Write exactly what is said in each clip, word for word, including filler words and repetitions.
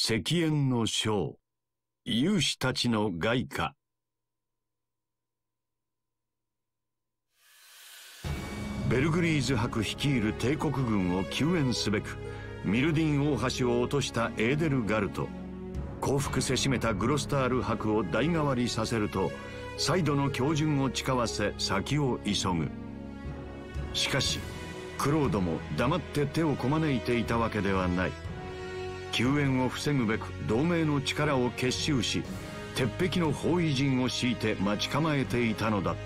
石煙の将、勇士たちの凱歌。ベルグリーズ伯率いる帝国軍を救援すべく、ミルディン大橋を落としたエーデルガルト、降伏せしめたグロスタール伯を代替わりさせると、再度の恭順を誓わせ先を急ぐ。しかしクロードも黙って手をこまねいていたわけではない。救援を防ぐべく同盟の力を結集し、鉄壁の包囲陣を敷いて待ち構えていたのだった。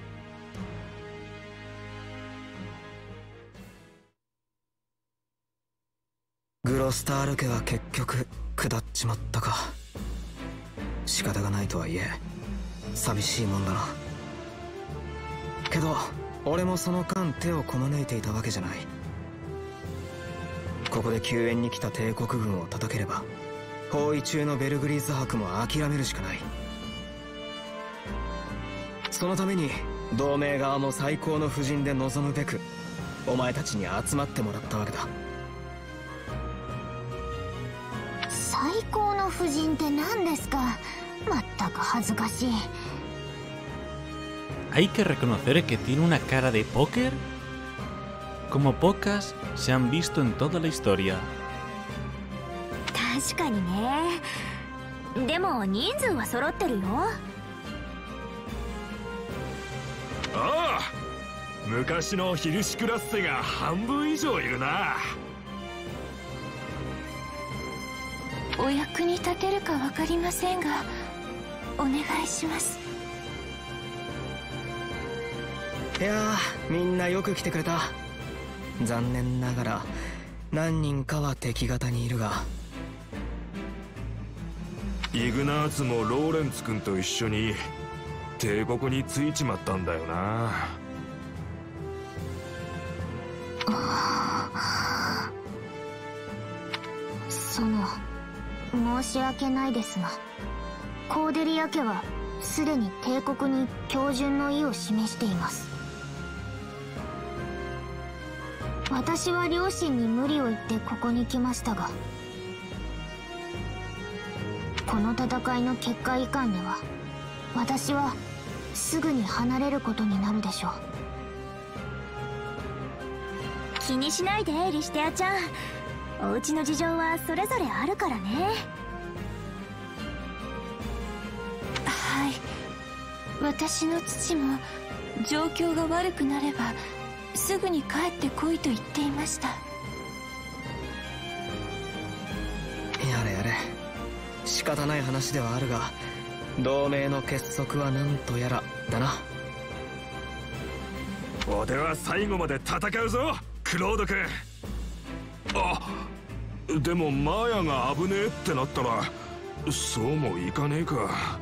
グロスタール家は結局下っちまったか。仕方がないとはいえ寂しいもんだな。けど俺もその間手をこまねいていたわけじゃない。ここで救援に来た帝国軍を叩ければ、包囲中のベルグリーズ伯も諦めるしかない。そのために同盟側も最高の布陣で臨むべくお前たちに集まってもらったわけだ。 最高の布陣って何ですか。まったく恥ずかしい。 Hay que reconocer que tiene una cara de póker como pocas se han visto en toda la historia. 確かにね。でも人数は揃ってるよ。 ああ、昔のヒルシクラッセが半分以上いるな。 お役に立てるか分かりませんがお願いします。 いやー、みんなよく来てくれた。残念ながら何人かは敵方にいるが。 イグナーツもローレンツ君と一緒に帝国に着いちまったんだよな。 その申し訳ないですが、コーデリア家はすでに帝国に恭順の意を示しています。私は両親に無理を言ってここに来ましたが、この戦いの結果以下では私はすぐに離れることになるでしょう。気にしないでリシテアちゃん。お家の事情はそれぞれあるからね。はい、私の父も状況が悪くなればすぐに帰ってこいと言っていました。 やれやれ、仕方ない話ではあるが同盟の結束はなんとやらだな。 俺は最後まで戦うぞクロード君。あ、でもマーヤが危ねえってなったらそうもいかねえか。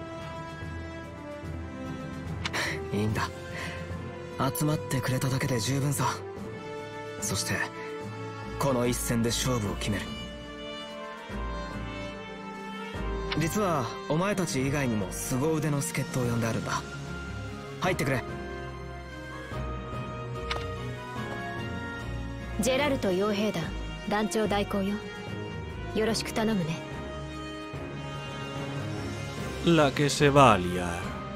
いいんだ、集まってくれただけで十分さ。そしてこの一戦で勝負を決める。実はお前たち以外にも凄腕の助っ人を呼んであるんだ。入ってくれ。 ジェラルト傭兵団団長代行よ。よろしく頼むね。 La que se va a liar.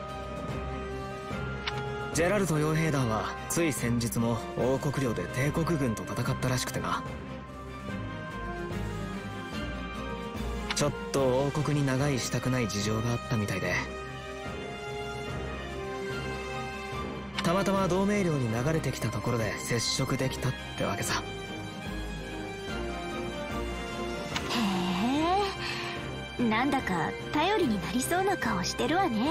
ジェラルト傭兵団はつい先日も王国領で帝国軍と戦ったらしくてな。ちょっと王国に長居したくない事情があったみたいで、たまたま同盟領に流れてきたところで接触できたってわけさ。 へえ、なんだか頼りになりそうな顔してるわね。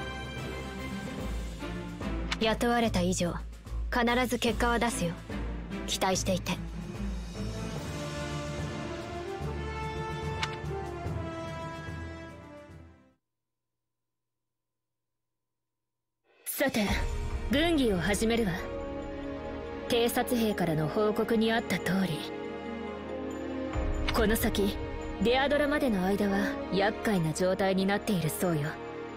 雇われた以上必ず結果は出すよ。期待していて。 さて軍議を始めるわ。偵察兵からの報告にあった通り、この先デアドラまでの間は厄介な状態になっているそうよ。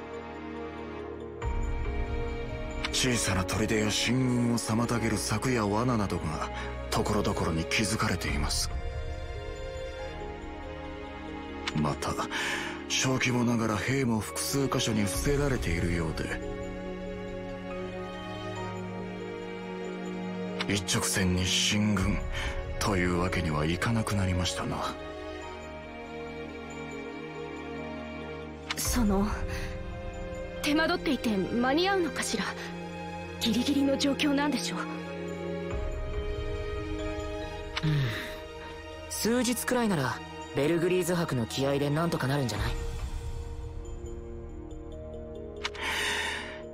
小さな砦や進軍を妨げる柵や罠などがところどころに築かれています。 また小規模ながら兵も複数箇所に伏せられているようで、一直線に進軍というわけにはいかなくなりましたな。 その手間取っていて間に合うのかしら。ギリギリの状況なんでしょう。 うん、数日くらいならベルグリーズ伯の気合でなんとかなるんじゃない？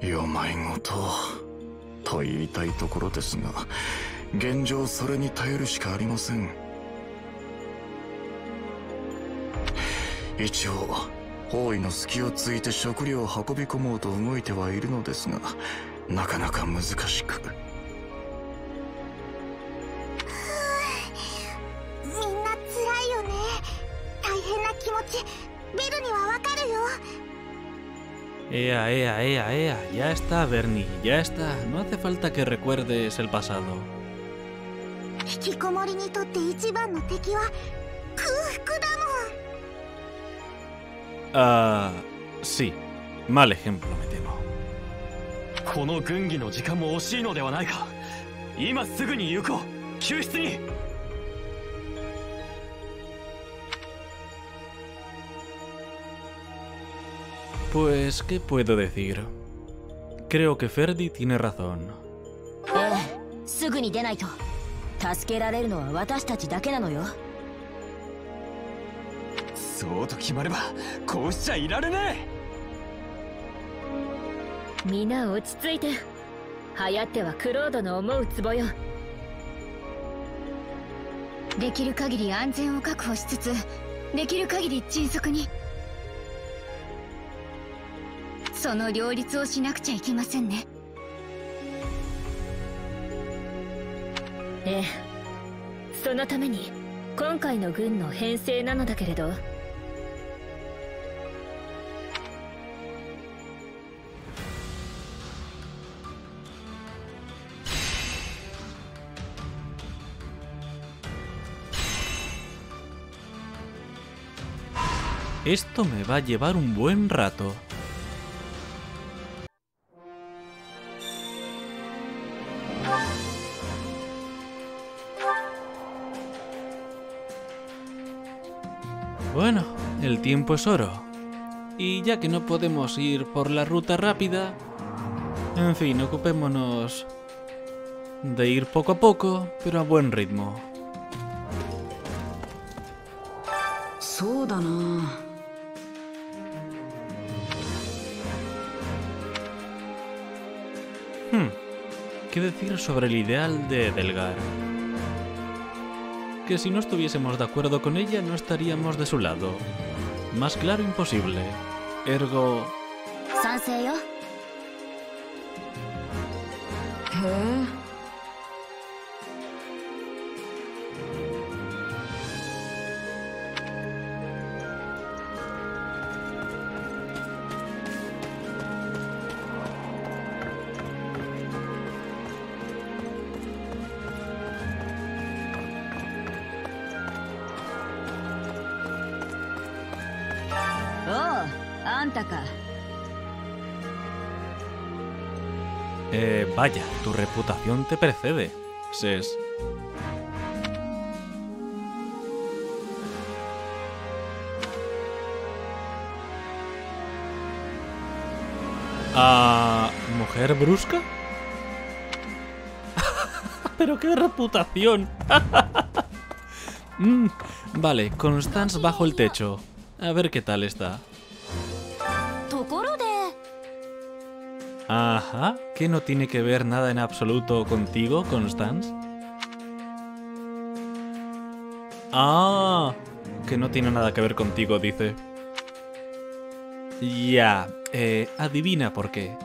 よまいごとと言いたいところですが、現状それに頼るしかありません。一応包囲の隙をついて食料を運び込もうと動いてはいるのですが、なかなか難しく。 みんな辛いよね。大変な気持ちベルにはわかるよ。 Ea, ea, ea, ea, ya está, Bernie, ya está. No hace falta que recuerdes el pasado. 引きこもりにとって一番の敵は空腹だもん。 Ah, sí. Mal ejemplo, me temo. この軍議の時間も惜しいのではないか。今すぐに行こう。救出に。 Pues, ¿qué puedo decir? Creo que Ferdi tiene razón. ええ、すぐに出ないと。助けられるのは私たちだけなのよ。 そうと決まればこうしちゃいられねえ。みんな落ち着いて。流行ってはクロードの思うツボよ。 できる限り安全を確保しつつ、できる限り迅速に。その両立をしなくちゃいけませんね。 ええ、そのために今回の軍の編成なのだけれど。 Esto me va a llevar un buen rato. Bueno, el tiempo es oro. Y ya que no podemos ir por la ruta rápida, en fin, ocupémonos de ir poco a poco, pero a buen ritmo. そうだな。 Hmm, ¿qué decir sobre el ideal de Edelgar? Que si no estuviésemos de acuerdo con ella, no estaríamos de su lado. Más claro imposible. Ergo... 賛成よ。 へえ。 あんたか。 Eh, vaya, tu reputación te precede, Ses. ¿Ah, mujer brusca? Pero qué reputación. mm, vale, Constance bajo el techo. A ver qué tal está. Ajá, ¿que no tiene que ver nada en absoluto contigo, Constance? Ah, que no tiene nada que ver contigo, dice. Ya, eh, adivina por qué.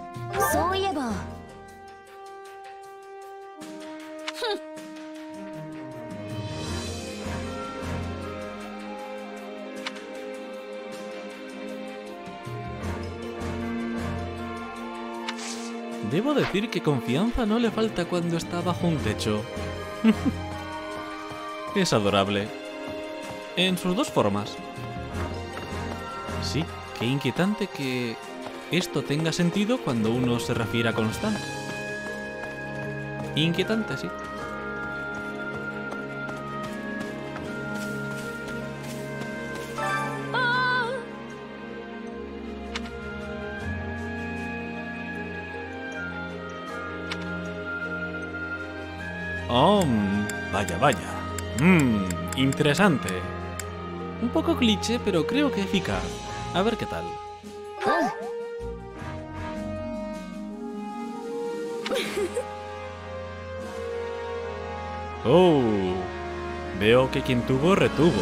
Debo decir que confianza no le falta cuando está bajo un techo. Es adorable. En sus dos formas. Sí, qué inquietante que esto tenga sentido cuando uno se refiere a Constant. Inquietante, sí. Oh, vaya, vaya. Mmm, interesante. Un poco cliché, pero creo que eficaz. A ver qué tal. Oh, veo que quien tuvo, retuvo.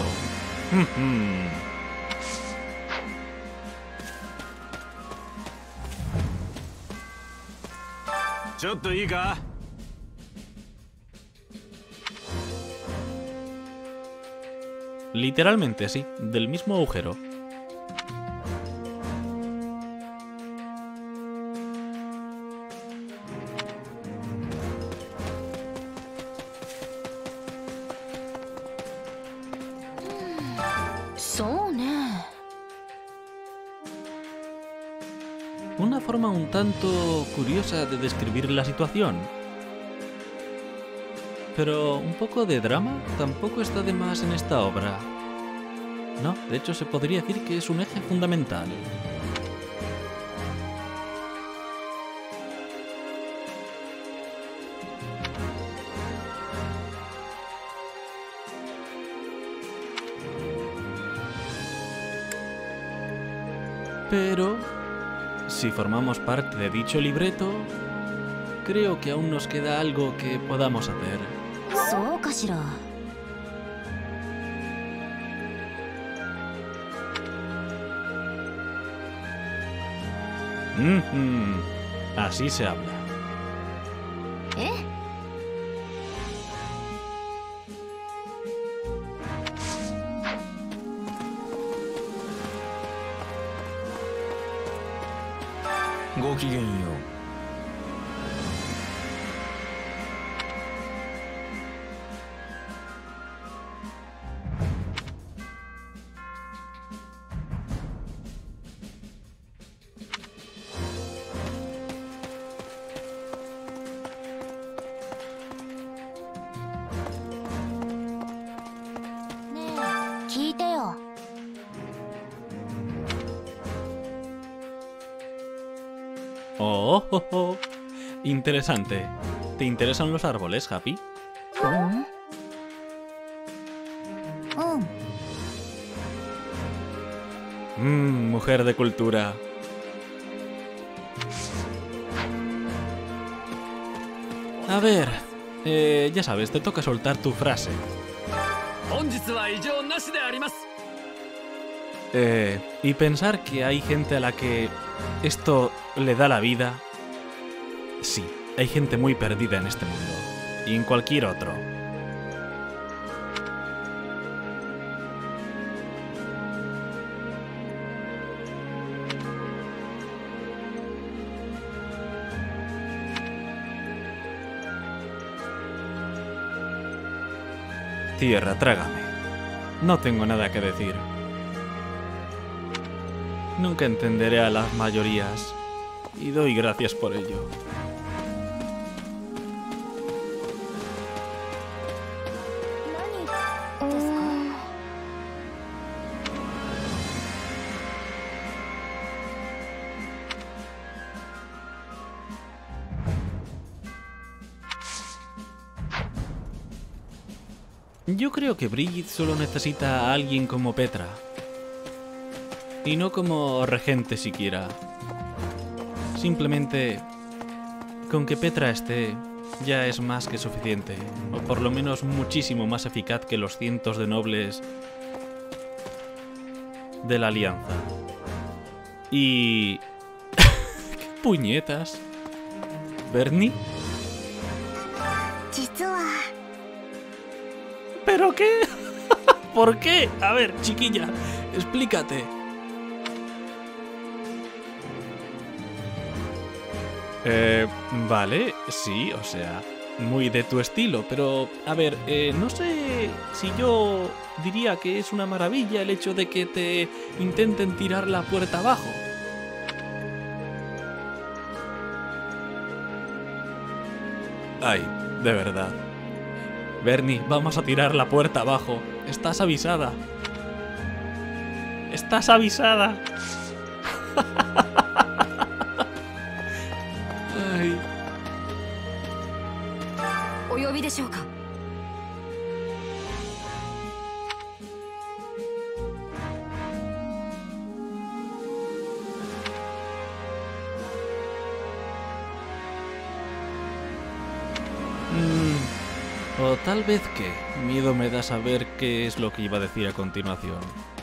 ¿Chottoいいか? Literalmente, sí, del mismo agujero. Una forma un tanto curiosa de describir la situación. Pero un poco de drama tampoco está de más en esta obra. No, de hecho se podría decir que es un eje fundamental. Pero, si formamos parte de dicho libreto, creo que aún nos queda algo que podamos hacer. Mm-hmm. Así se habla. ¿Eh? Oh, oh, oh, interesante. ¿Te interesan los árboles, Happy? Mmm, mujer de cultura. A ver, eh, ya sabes, te toca soltar tu frase. Eh, y pensar que hay gente a la que esto le da la vida. Sí, hay gente muy perdida en este mundo. Y en cualquier otro. Tierra, trágame. No tengo nada que decir. Nunca entenderé a las mayorías, y doy gracias por ello. Yo creo que Brigitte solo necesita a alguien como Petra. Y no como regente siquiera. Simplemente, con que Petra esté, ya es más que suficiente. O por lo menos muchísimo más eficaz que los cientos de nobles de la Alianza. Y... ¿qué puñetas? ¿Bernie? ¿Pero qué? ¿Por qué? A ver, chiquilla, explícate. Eh, vale, sí, o sea, muy de tu estilo, pero a ver, eh, no sé si yo diría que es una maravilla el hecho de que te intenten tirar la puerta abajo. Ay, de verdad. Bernie, vamos a tirar la puerta abajo. Estás avisada. Estás avisada. Ay. お呼びでしょうか。 Mm, o tal vez que miedo me da saber qué es lo que iba a decir a continuación.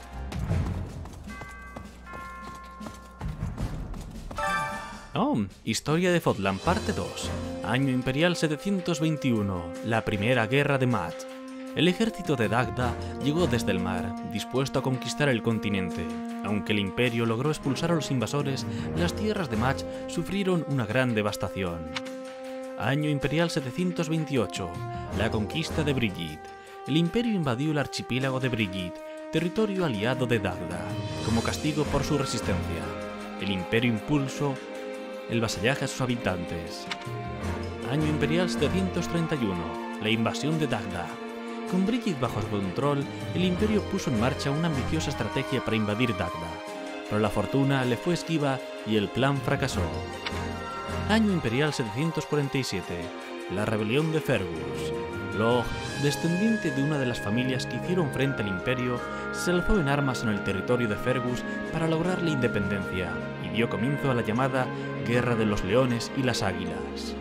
Oh, Historia de Fodlan, parte dos. Año Imperial setecientos veintiuno, la primera guerra de Maat. El ejército de Dagda llegó desde el mar, dispuesto a conquistar el continente. Aunque el Imperio logró expulsar a los invasores, las tierras de Maat sufrieron una gran devastación. Año Imperial setecientos veintiocho, la conquista de Brigitte. El Imperio invadió el archipiélago de Brigitte, territorio aliado de Dagda, como castigo por su resistencia. El Imperio impulsó el vasallaje a sus habitantes. Año Imperial setecientos treinta y uno, la invasión de Dagda. Con Brigitte bajo su control, el Imperio puso en marcha una ambiciosa estrategia para invadir Dagda, pero la fortuna le fue esquiva y el plan fracasó. Año Imperial setecientos cuarenta y siete, la rebelión de Fergus. Log, descendiente de una de las familias que hicieron frente al Imperio, se alzó en armas en el territorio de Fergus para lograr la independencia y dio comienzo a la llamada Guerra de los Leones y las Águilas.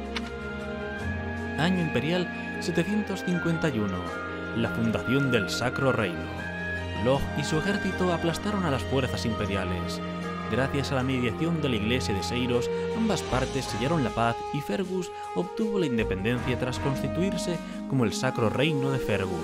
Año Imperial setecientos cincuenta y uno, la fundación del Sacro Reino. Log y su ejército aplastaron a las fuerzas imperiales. Gracias a la mediación de la iglesia de Seiros, ambas partes sellaron la paz y Fergus obtuvo la independencia tras constituirse como el Sacro Reino de Fergus.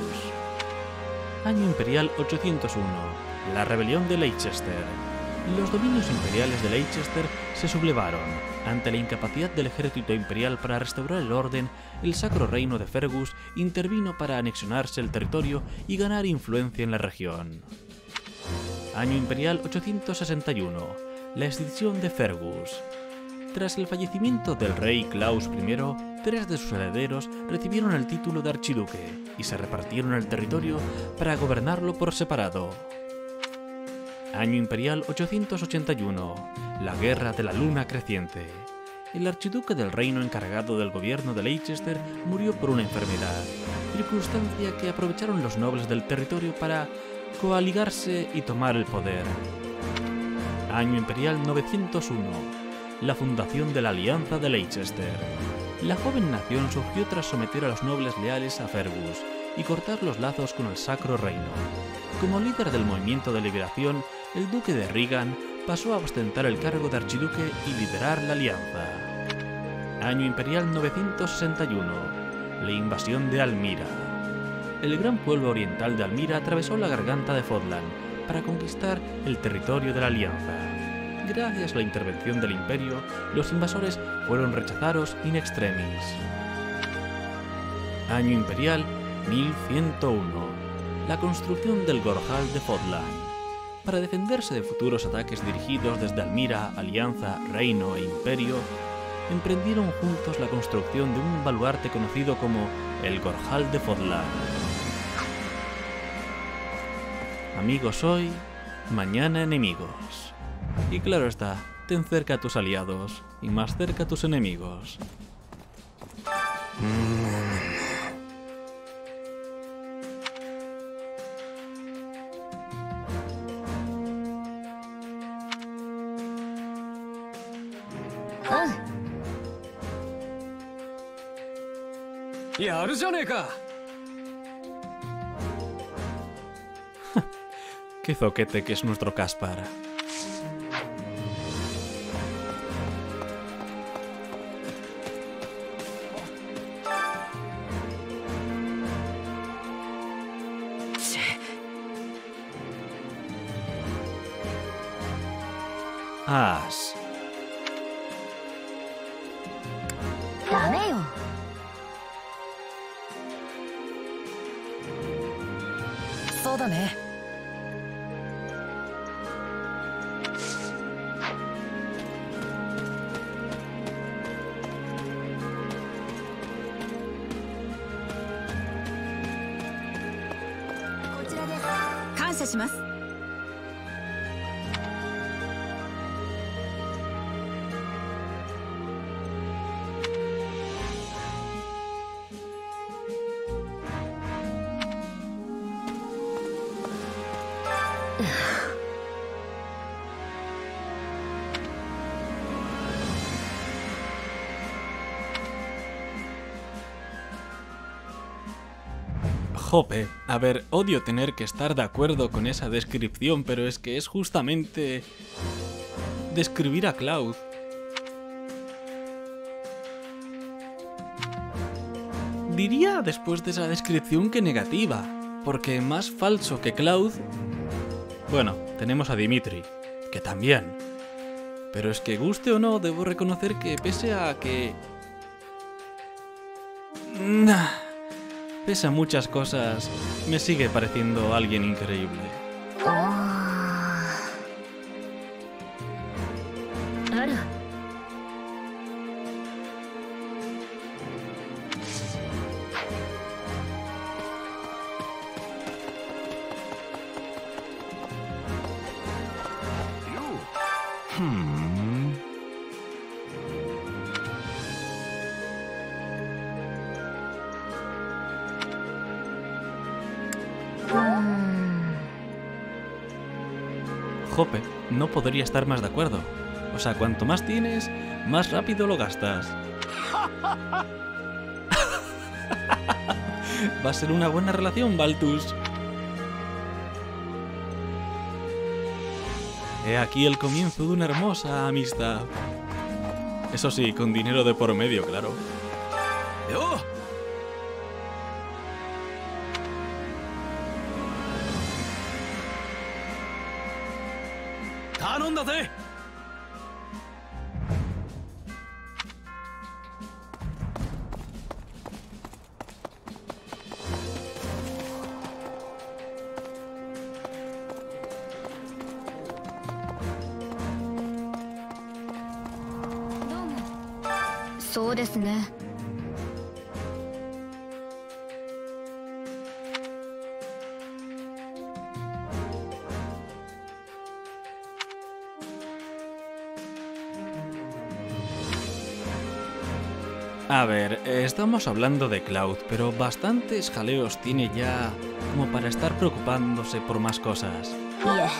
Año Imperial ochocientos uno, la rebelión de Leicester. Los dominios imperiales de Leicester se sublevaron. Ante la incapacidad del ejército imperial para restaurar el orden, el Sacro Reino de Fergus intervino para anexionarse el territorio y ganar influencia en la región. Año Imperial ochocientos sesenta y uno, la escisión de Fergus. Tras el fallecimiento del rey Claus primero, tres de sus herederos recibieron el título de archiduque y se repartieron el territorio para gobernarlo por separado. Año Imperial ochocientos ochenta y uno, la Guerra de la Luna Creciente. El archiduque del reino encargado del gobierno de Leicester murió por una enfermedad, circunstancia que aprovecharon los nobles del territorio para coaligarse y tomar el poder. Año Imperial novecientos uno, la fundación de la Alianza de Leicester. La joven nación surgió tras someter a los nobles leales a Fergus y cortar los lazos con el Sacro Reino. Como líder del movimiento de liberación, el duque de Regan pasó a ostentar el cargo de archiduque y liderar la alianza. Año Imperial novecientos sesenta y uno, la invasión de Almira. El gran pueblo oriental de Almira atravesó la garganta de Fodlan para conquistar el territorio de la alianza. Gracias a la intervención del Imperio, los invasores fueron rechazados in extremis. Año Imperial mil ciento uno, la construcción del Gorhal de Fodlan. Para defenderse de futuros ataques dirigidos desde Almira, Alianza, Reino e Imperio, emprendieron juntos la construcción de un baluarte conocido como el Gorhal de Fodlan. Amigos hoy, mañana enemigos. Y claro está, ten cerca a tus aliados y más cerca a tus enemigos. Qué zoquete que es nuestro Caspar. As. ダメよ。 だね。 こちらです。感謝します。 Jope, a ver, odio tener que estar de acuerdo con esa descripción, pero es que es justamente describir a Cloud. Diría después de esa descripción que negativa, porque más falso que Cloud... Bueno, tenemos a Dimitri, que también. Pero es que guste o no, debo reconocer que pese a que... Nah. Pese a muchas cosas, me sigue pareciendo alguien increíble. Ara. Hmm. Jope, no podría estar más de acuerdo. O sea, cuanto más tienes, más rápido lo gastas. Va a ser una buena relación, Baltus. He aquí el comienzo de una hermosa amistad. Eso sí, con dinero de por medio, claro. ¡Oh! ¡Anóndate! そうですね。 A ver, estamos hablando de Cloud, pero bastantes jaleos tiene ya como para estar preocupándose por más cosas. Yeah.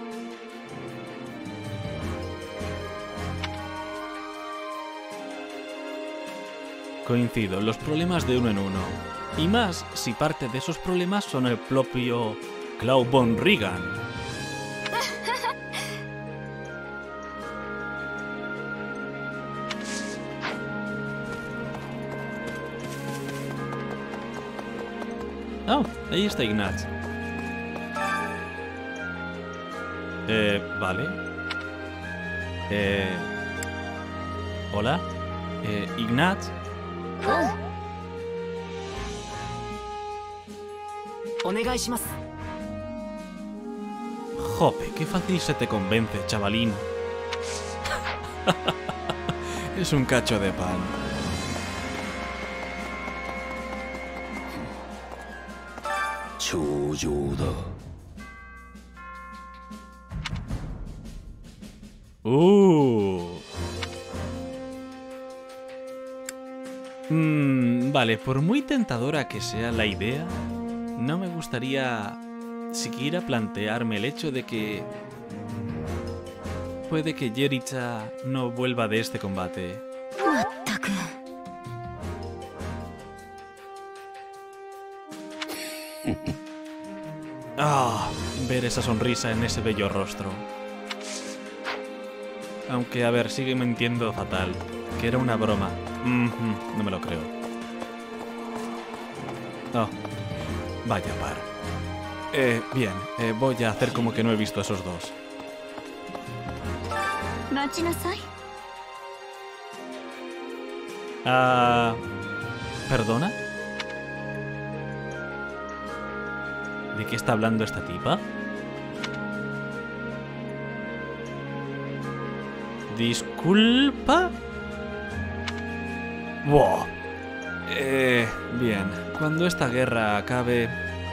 Coincido, los problemas de uno en uno. Y más si parte de esos problemas son el propio Cloud von Regan. Oh, ahí está Ignatz. Eh, vale. Eh... Hola. Eh, Ignatz. Jope, qué fácil se te convence, chavalín. Es un cacho de pan. Uh. Mm, vale, por muy tentadora que sea la idea, no me gustaría siquiera plantearme el hecho de que puede que Jericha no vuelva de este combate. Ah, ver esa sonrisa en ese bello rostro. Aunque, a ver, sigue mintiendo fatal. Que era una broma. Mm-hmm, no me lo creo. Oh, vaya par. Eh, bien, eh, voy a hacer como que no he visto a esos dos. Ah... ¿Perdona? ¿De qué está hablando esta tipa? ¿Disculpa? Wow. Eh, bien, cuando esta guerra acabe...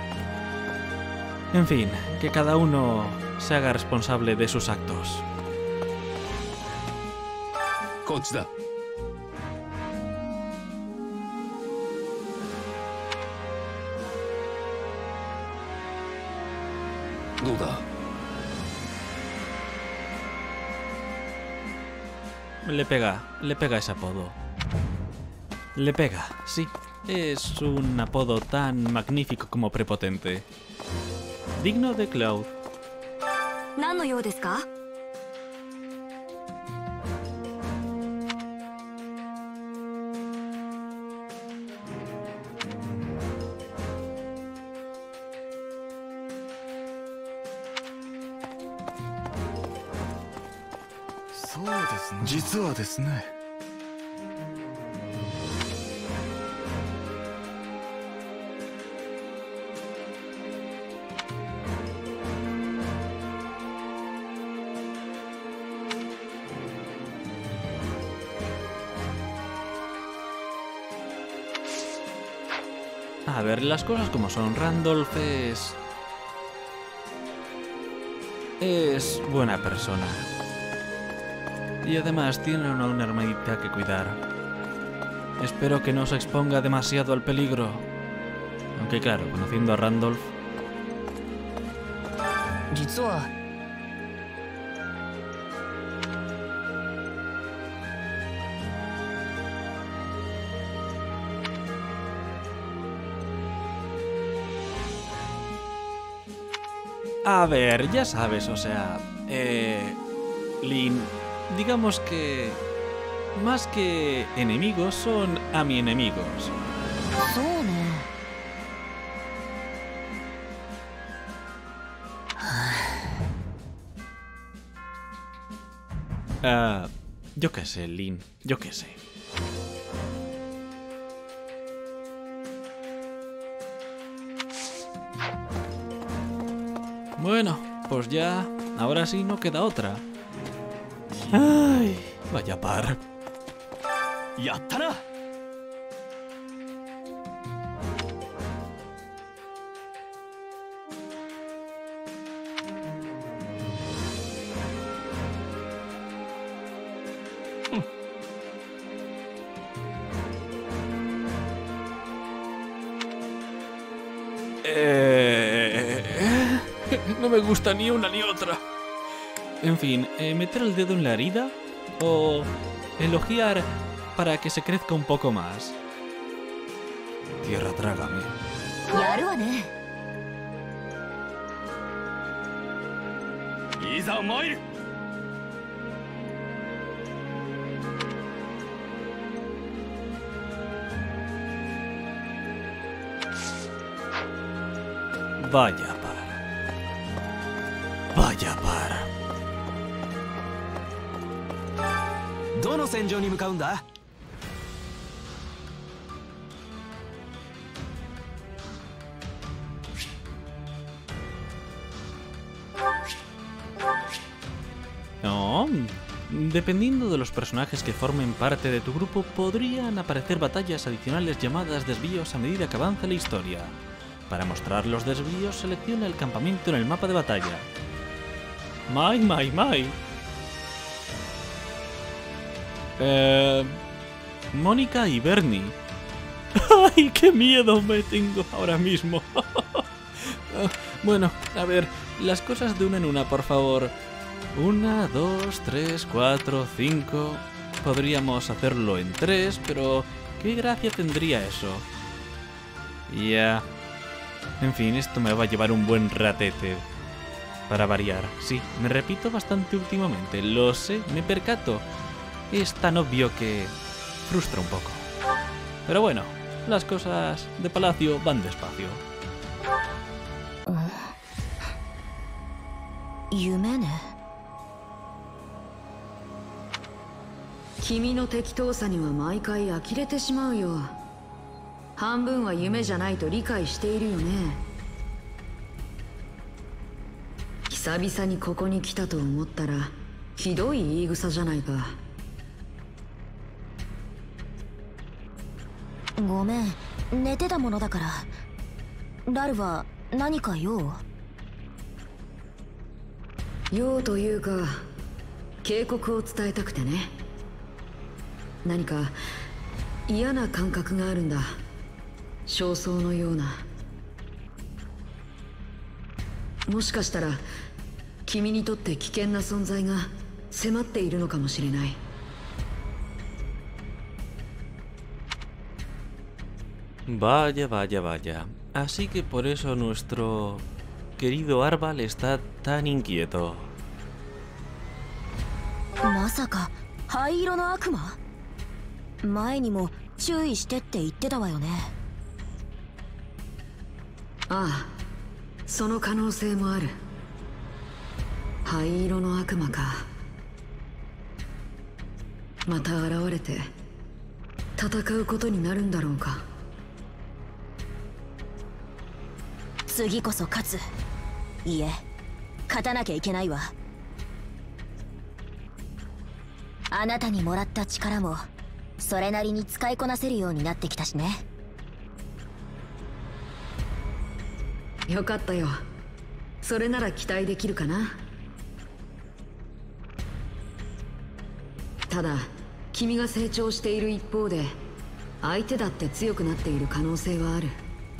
En fin, que cada uno se haga responsable de sus actos. Kochida. ¿Dónde? Le pega, le pega ese apodo. Le pega, sí. Es un apodo tan magnífico como prepotente. Digno de Cloud. Sí, 実はですね。 A ver, las cosas como son. Randolph es... Es buena persona. Y además tiene una, una hermanita que cuidar. Espero que no se exponga demasiado al peligro. Aunque claro, conociendo a Randolph... A ver, ya sabes, o sea... Eh... Lin... Digamos que... Más que enemigos, son a mi enemigos. Ah, yo qué sé, Lin. Yo qué sé. Bueno, pues ya... Ahora sí no queda otra. Ay, vaya par. ¡Yattara! Eh... No me gusta ni una ni otra. En fin, eh, meter el dedo en la herida o elogiar para que se crezca un poco más. Tierra, trágame. Vaya par. Vaya par. どの戦場に向かうんだ? No, dependiendo de los personajes que formen parte de tu grupo, podrían aparecer batallas adicionales llamadas desvíos a medida que avanza la historia. Para mostrar los desvíos, selecciona el campamento en el mapa de batalla. ¡Mai, mai, mai! Eh, Mónica y Bernie. ¡Ay, qué miedo me tengo ahora mismo! Bueno, a ver, las cosas de una en una, por favor. Una, dos, tres, cuatro, cinco... Podríamos hacerlo en tres, pero... ¿Qué gracia tendría eso? Ya... En fin, esto me va a llevar un buen ratete. Para variar. Sí, me repito bastante últimamente. Lo sé, me percato. Es tan obvio que... frustra un poco. Pero bueno, las cosas de palacio van despacio. Yume. 君の適当さには毎回呆れてしまうよ。半分は夢じゃないと理解しているよね。 久々にここに来たと思ったらひどい言い草じゃないか。 ごめん、寝てたものだから。ラルは何か用？ 用というか警告を伝えたくてね。何か嫌な感覚があるんだ。焦燥のような。もしかしたら君にとって危険な存在が迫っているのかもしれない。 Vaya, vaya, vaya. Así que por eso nuestro querido Arval está tan inquieto. まさか灰色の悪魔？前にも注意してって言ってたわよね。 ああ、その可能性もある。灰色の悪魔か。また現れて戦うことになるんだろうか。 次こそ勝つ。いえ、勝たなきゃいけないわ。あなたにもらった力もそれなりに使いこなせるようになってきたしね。 よかったよ。それなら期待できるかな。ただ君が成長している一方で相手だって強くなっている可能性はある。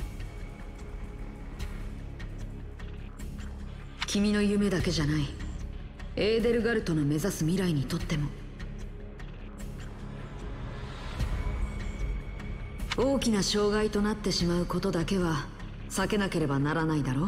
君の夢だけじゃない、エーデルガルトの目指す未来にとっても。大きな障害となってしまうことだけは避けなければならないだろ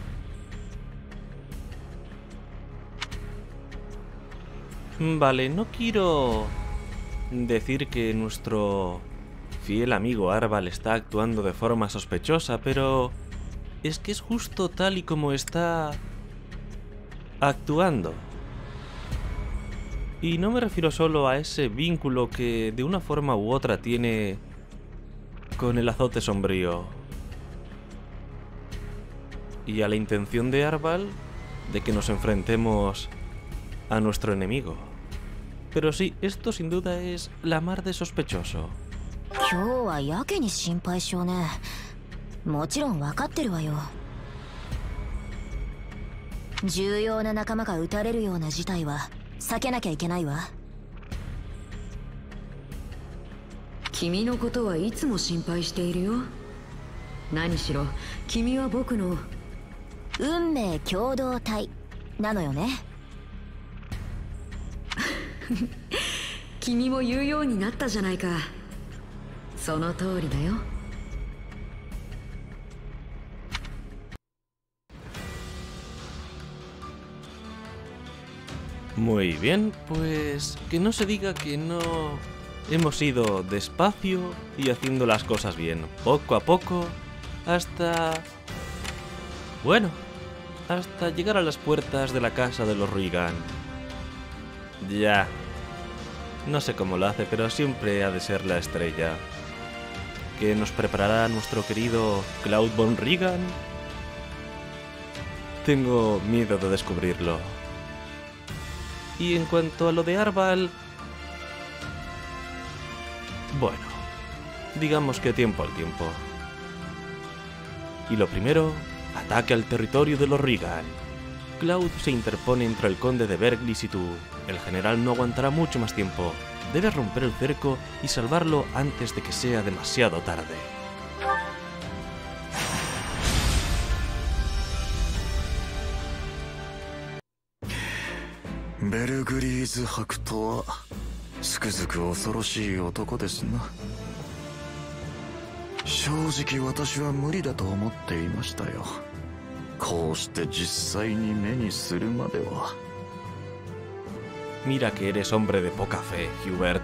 う。 Vale, no quiero decir que nuestro fiel amigo Arval está actuando de forma sospechosa, pero es que es justo tal y como está actuando. Y no me refiero solo a ese vínculo que de una forma u otra tiene con el azote sombrío y a la intención de Arval de que nos enfrentemos a nuestro enemigo. Pero sí, esto sin duda es la mar de sospechoso. 今日はやけに心配性ね。もちろん分かってるわよ。重要な仲間が撃たれるような事態は避けなきゃいけないわ。 君のことはいつも心配しているよ。何しろ君は僕の運命共同体なのよね。 君も言うようになったじゃないか。その通りだよ。 Muy bien, pues que no se diga que no hemos ido despacio y haciendo las cosas bien, poco a poco, hasta... bueno, hasta llegar a las puertas de la casa de los Ruigan. Ya, no sé cómo lo hace, pero siempre ha de ser la estrella. ¿Qué nos preparará nuestro querido Cloud von Regan? Tengo miedo de descubrirlo. Y en cuanto a lo de Arval... bueno, digamos que tiempo al tiempo. Y lo primero, ataque al territorio de los Regan. Cloud se interpone entre el conde de Berglis y tú. El general no aguantará mucho más tiempo. Debes romper el cerco y salvarlo antes de que sea demasiado tarde. Berglis伯とはつくづく恐ろしい男ですな。正直私は無理だと思っていましたよ。こうして実際に目にするまでは。 Mira que eres hombre de poca fe, Hubert.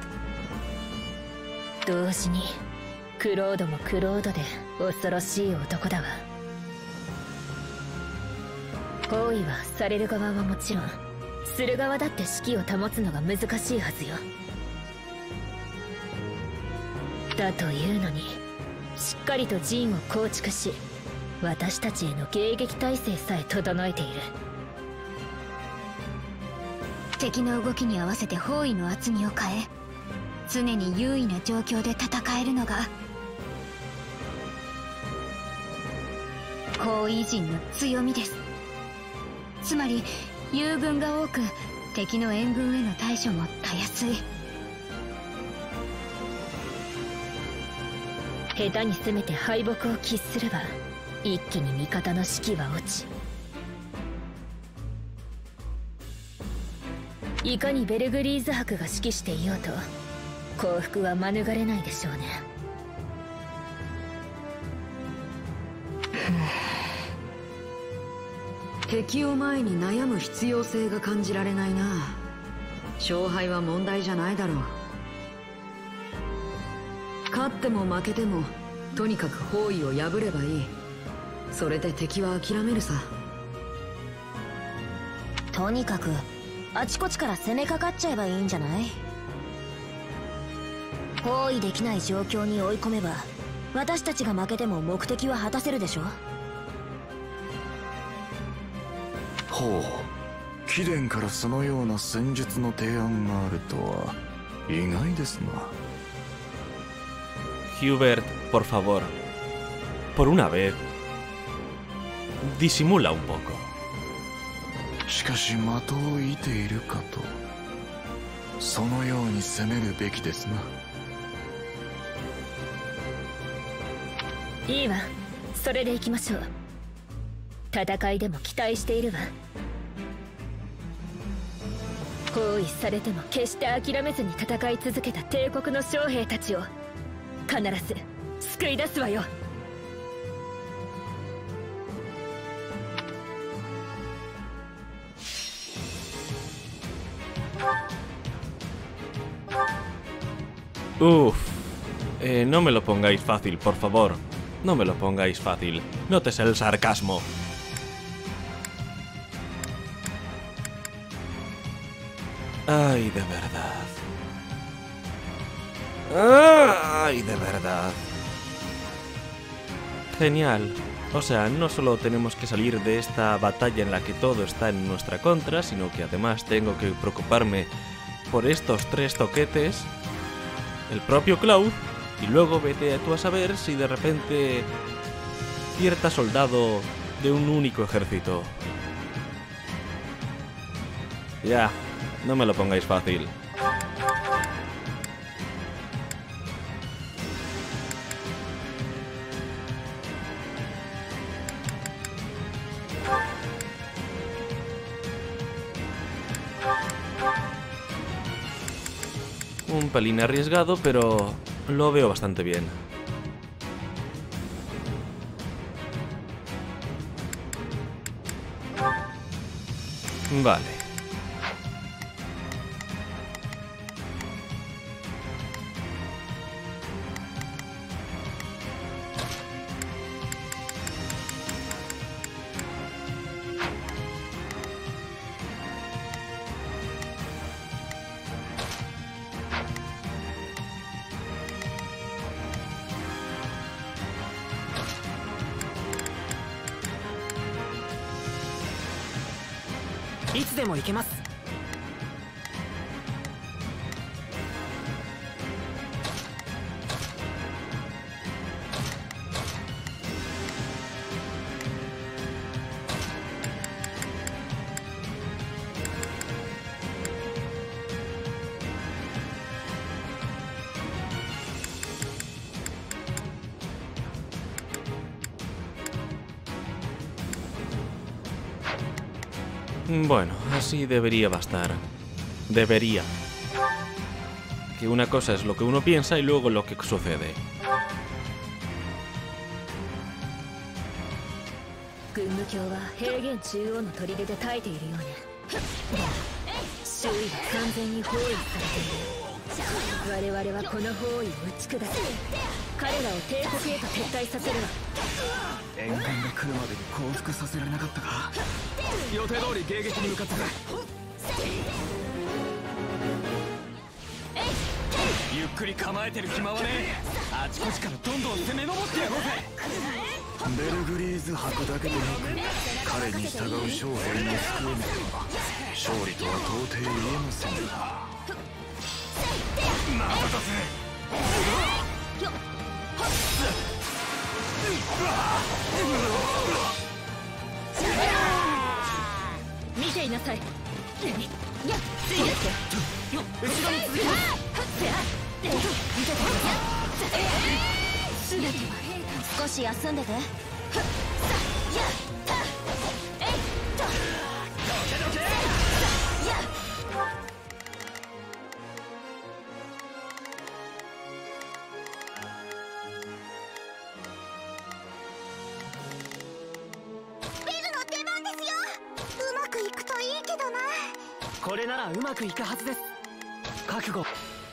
同時にクロードもクロードで恐ろしい男だわ。包囲はされる側はもちろん、する側だって士気を保つのが難しいはずよ。だというのにしっかりと陣を構築し、私たちへの迎撃態勢さえ整えている。 敵の動きに合わせて包囲の厚みを変え、常に優位な状況で戦えるのが包囲陣の強みです。つまり友軍が多く、敵の援軍への対処もたやすい。 下手に攻めて敗北を喫すれば、一気に味方の士気は落ち、いかにベルグリーズ伯が指揮していようと降伏は免れないでしょうね。 敵を前に悩む必要性が感じられないな。勝敗は問題じゃないだろう。勝っても負けてもとにかく包囲を破ればいい。それで敵は諦めるさ。 とにかくあちこちから攻めかかっちゃえばいいんじゃない？包囲できない状況に追い込めば、私たちが負けても目的は果たせるでしょ。 ほう、貴殿からそのような戦術の提案があるとは意外ですな。 Hubert, por favor. Por una vez. Disimula un poco. しかし的を射ているかと。そのように攻めるべきですな。 いいわ、それで行きましょう。戦いでも期待しているわ。包囲されても決して諦めずに戦い続けた帝国の将兵たちを必ず救い出すわよ。 Uf, eh, no me lo pongáis fácil, por favor. No me lo pongáis fácil. Notes el sarcasmo. Ay, de verdad. Ay, de verdad. Genial. O sea, no solo tenemos que salir de esta batalla en la que todo está en nuestra contra, sino que además tengo que preocuparme por estos tres toquetes. El propio Cloud, y luego vete tú a saber si de repente cierta soldado de un único ejército. Ya, no me lo pongáis fácil. Un pelín arriesgado, pero lo veo bastante bien. Vale. Bueno, así debería bastar. Debería. Que una cosa es lo que uno piensa y luego lo que sucede. 軍務卿は平原中央の砦で耐えているようね。周囲は完全に包囲されている。我々はこの包囲を打ち砕き、彼らを帝国へと撤退させるわ。 援軍が来るまでに降伏させられなかったか。 予定通り迎撃に向かってくれ。ゆっくり構えてる暇はねえ。あちこちからどんどん攻め上ってやろうぜ。 ベルグリーズ伯だけでなく彼に従う将兵も救うのでは勝利とは到底言えませんが。 まただぜ。 見ていなさい。ついてきて。後ろに続きます。見ててください。 少し休んでて。 これならうまくいくはずです。覚悟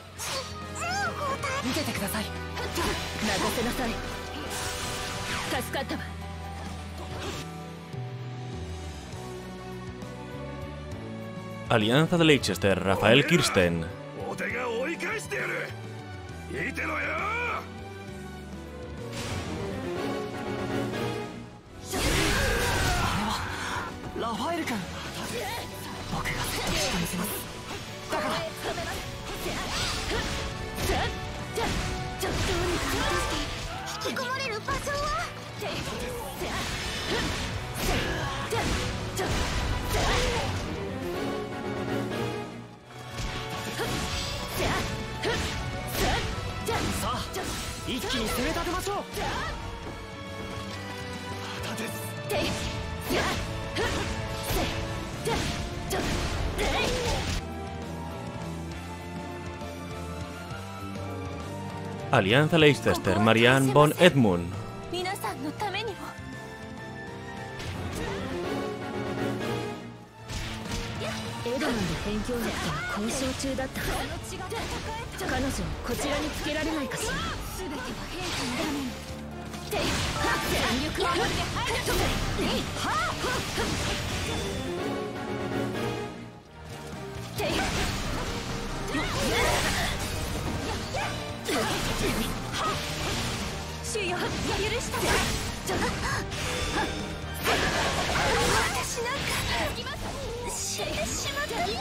見ててください。 任せなさい。助かったわ。 Alianza de Leicester, Rafael Kirsten. お手が追い返してやる。見てろよ。 ラファエル君、僕が仕留めせます。だからちょっとに引き込まれる場所は。 さあ一気に攻め立てましょう。 Alianza Leicester, Marianne von Edmund. 皆さんのためにも。 エドマンド辺境族とは交渉中だった。彼女をこちらにつけられないかしら。全ては兵士のために。全力を持って排除せ。主よ、許して。私なんか死んでしまったんだ。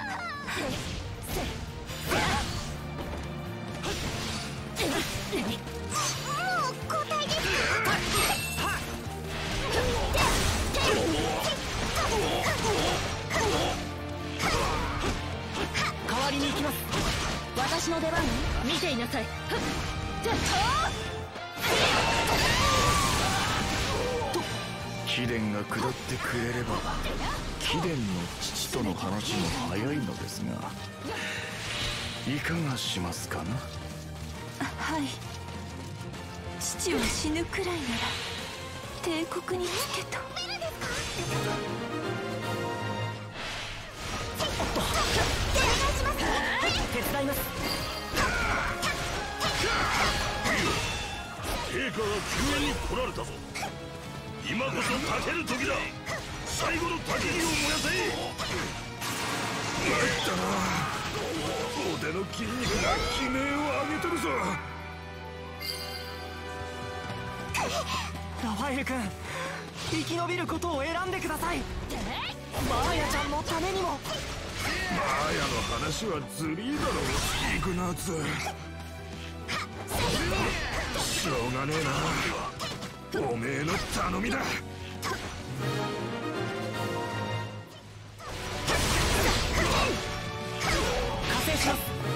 もう交代ですか。 代わりに行きます。 私の出番ね。見ていなさい。 貴殿が下ってくれれば貴殿の父との話も早いのですが、いかがしますかな。 はい、父は死ぬくらいなら帝国につけと。 手伝います。 陛下が救援に来られたぞ。今こそ立てる時だ。最後の焚き火を燃やせ。参ったな。腕の筋肉が悲鳴を上げてるぞ。 ラファエル君、生き延びることを選んでください。マーヤちゃんのためにも。 マーヤの話はずりーだろ、イグナーツ。しょうがねえな、おめえの頼みだ。 加勢します。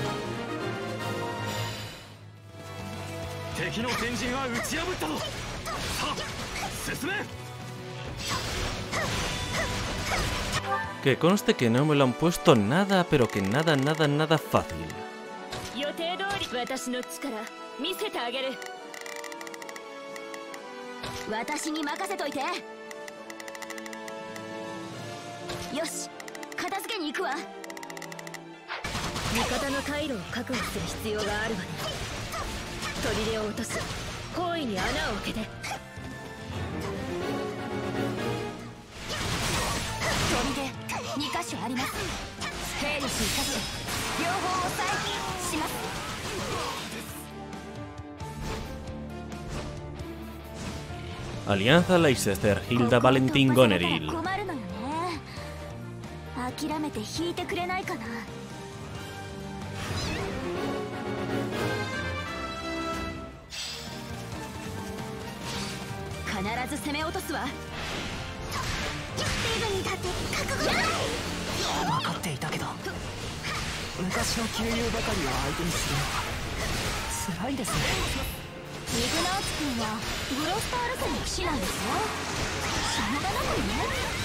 敵の前陣は打ち破ったぞ。さあ進め。 Que conste que no me lo han puesto nada, pero que nada, nada, nada fácil. 予定通り私の力見せてあげる。 私に任せといて。よし、片付けに行くわ。 味方の回路を確保する必要があるわね。砦を落とし、包囲に穴を開けて。 砦にかしょあります。兵力いちかしょ、両方押さえします。 Alianza Leicester, Hilda Valentín Goneril. 困るのよね。あ諦めて引いてくれないかな。 必ず攻め落とすわ。 デブにだって覚悟だ。 分かっていたけど、昔の旧友ばかりを相手にするのは辛いですね。 ミグナーツ君はグロスタール家の騎士なんですよ。しょうがなくね。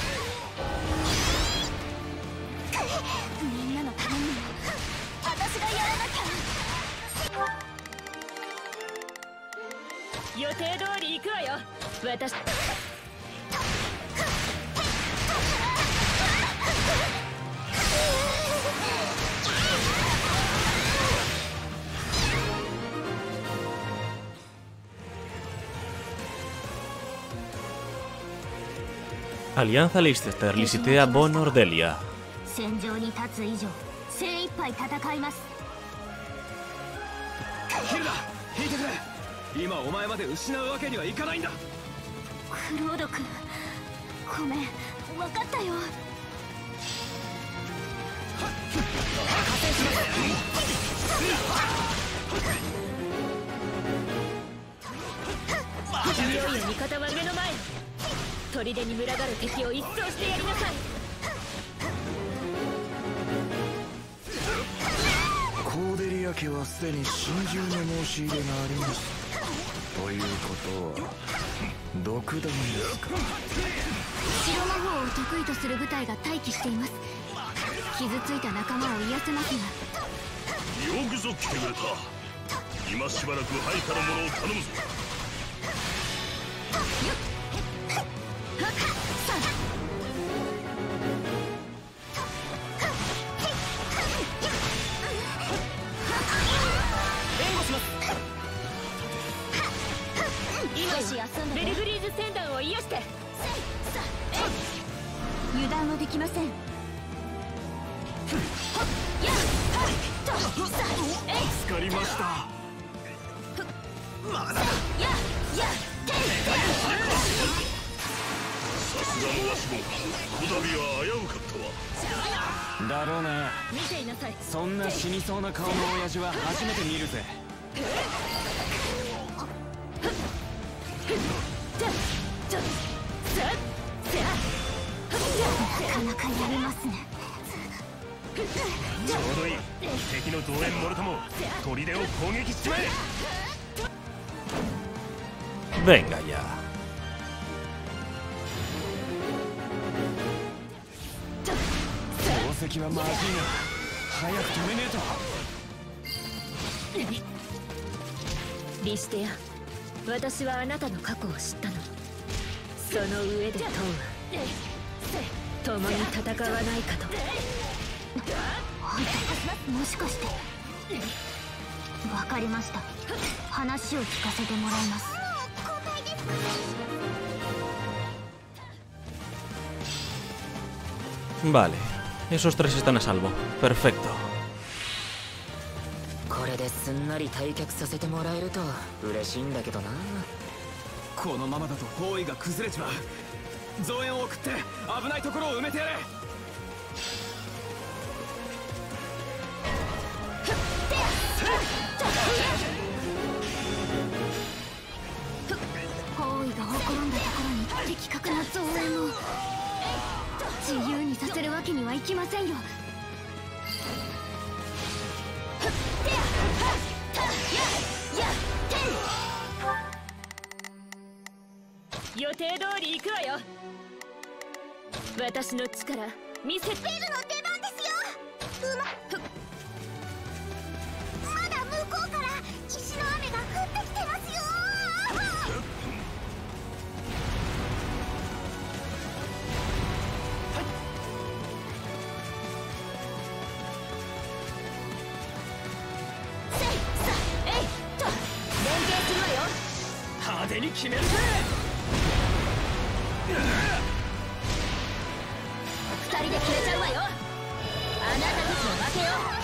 みんなのためにも私がやらなきゃ。 予定通り行くわよ。私 Alianza Leicester licitea Bon Ordelia. 戦場に立つ以上精一杯戦います。 ヒルダ、引いてくれ。今お前まで失うわけにはいかないんだ。 クロード君、ごめん、分かったよ。 いよいよ味方は目の前。砦に群がる敵を一掃してやりなさい。 コーデリア家はすでに心中の申し入れがあります。ということは独断ですか。 白魔法を得意とする部隊が待機しています。傷ついた仲間を癒せますが。 よくぞ来てくれた。今しばらく配下の者を頼むぞ。 ベルグリーズ船団を癒して。 油断はできません。 助かりました。 さすがのわしもこの度は危うかったわ。 だろうな。 見ていなさい。 そんな死にそうな顔の親父は初めて見るぜ。 なかなかやりますね。 ちょうどいい。敵の動員もろとも砦を攻撃しちまえ。 Venga ya. 宝石はまずいな。早く止めねえと。 リシテア、私はあなたの過去を知ったの。その上で問うは共に戦わないかと。 もしかして。わかりました。話を聞かせてもらいます。 Vale, esos tres están a salvo. Perfecto. これですんなり退却させてもらえると嬉しいんだけどな。 このままだと包囲が崩れちまう。増援を送って危ないところを埋めてやれ。 包囲がほころんだところに的確な増援を自由にさせるわけにはいきませんよ。 予定通り行くわよ。私の力見せて。ベルの出番ですよ。うままだ向こうから石の雨が降ってきてますよ。せいさえいと連携するわよ。 派手に決めるぜ。 二人で決めちゃうわよ。あなたたちの負け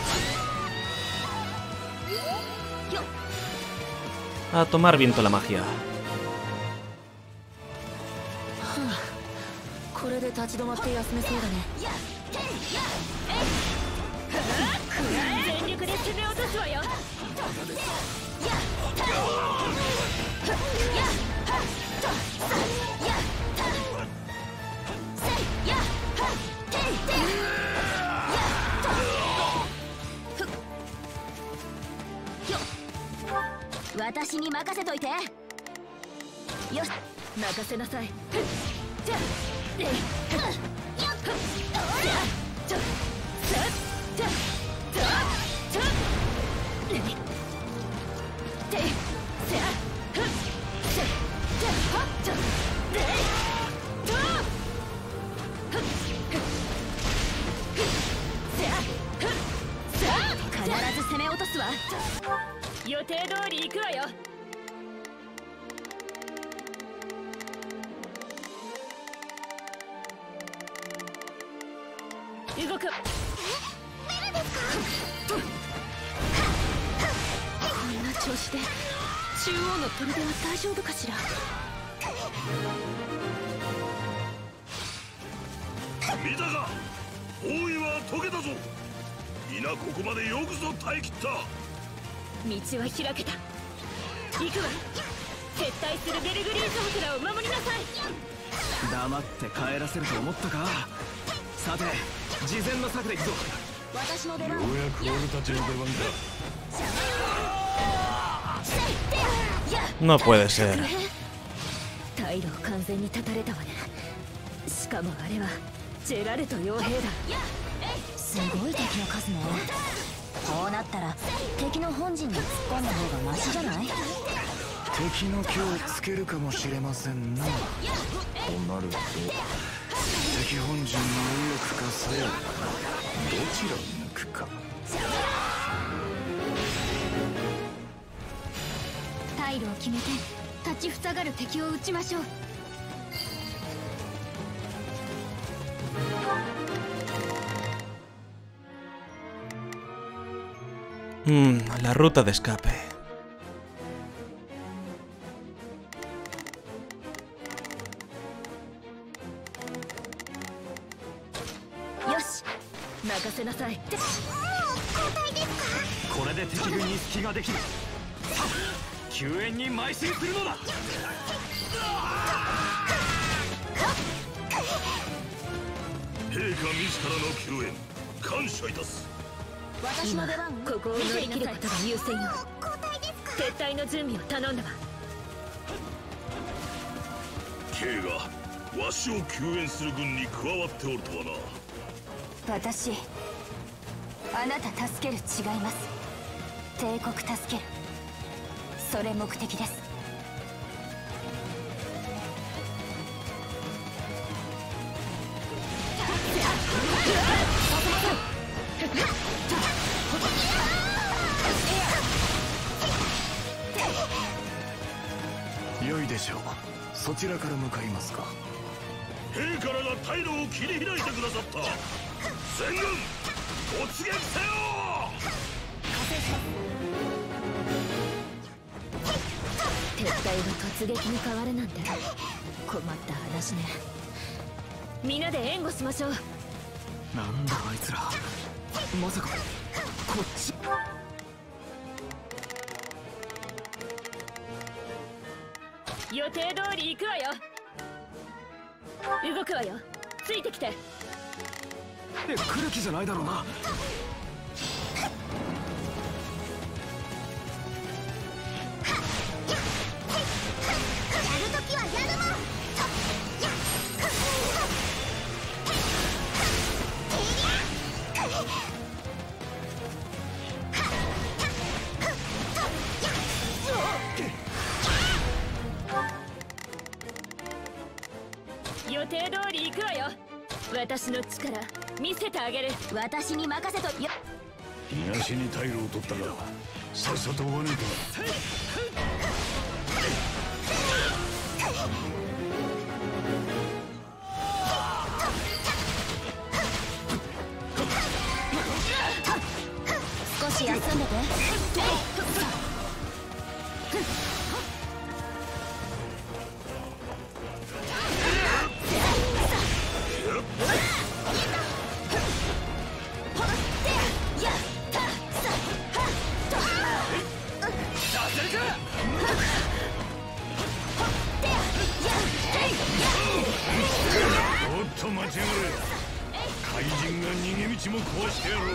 よ。よっ。 A tomar viento la magia. これで立ち止まって休めそうだね。全力で攻め落とすわよ。 私に任せといて。よし、 任せなさい。 必ず攻め落とすわ。 予定通り行くわよ。動く。こんな調子で中央の砦は大丈夫かしら。 見たか、包囲は解けたぞ。皆ここまでよくぞ耐え切った。 道は開けた。行くわ。撤退するベルグリーズ博らを守りなさい。 黙って帰らせると思ったか。さて、事前の策でいくぞ。 私の出番。 ようやく俺たちの出番だ。 No puede ser。 退路を完全に断たれたわね。しかもあれはジェラルト傭兵だ。 すごい敵の数ね。こうなったら敵の本陣に突っ込んだ方がマシじゃない？ 敵の気をつけるかもしれませんな。となると敵本陣の右翼か左翼か、どちらを抜くか。 退路を決めて立ちふさがる敵を撃ちましょう。 Mmm, la ruta de escape. よし、任せなさい。 これで敵軍に隙ができる。救援に邁進するのだ。 陛下自らの救援感謝いたす。 私の出番。 ここを乗り切ることが優先よ。撤退の準備を頼んだわ。 K がわしを救援する軍に加わっておるとはな。 私、あなた助ける違います。帝国助ける、それ目的です。 良いでしょう。そちらから向かいますか。 陛下らが退路を切り開いてくださった。全軍突撃せよ。 撤退が突撃に変わるなんて困った話ね。みんなで援護しましょう。 なんだあいつら、まさかこっち。 予定通り行くわよ。動くわよ。ついてきて。 え、来る気じゃないだろうな。 予定通り行くわよ。私の力見せてあげる。 私に任せと。よ東に退路を取ったがさっさと追わねえか。 少し休んでて。 や怪人が逃げ道も壊してやろう。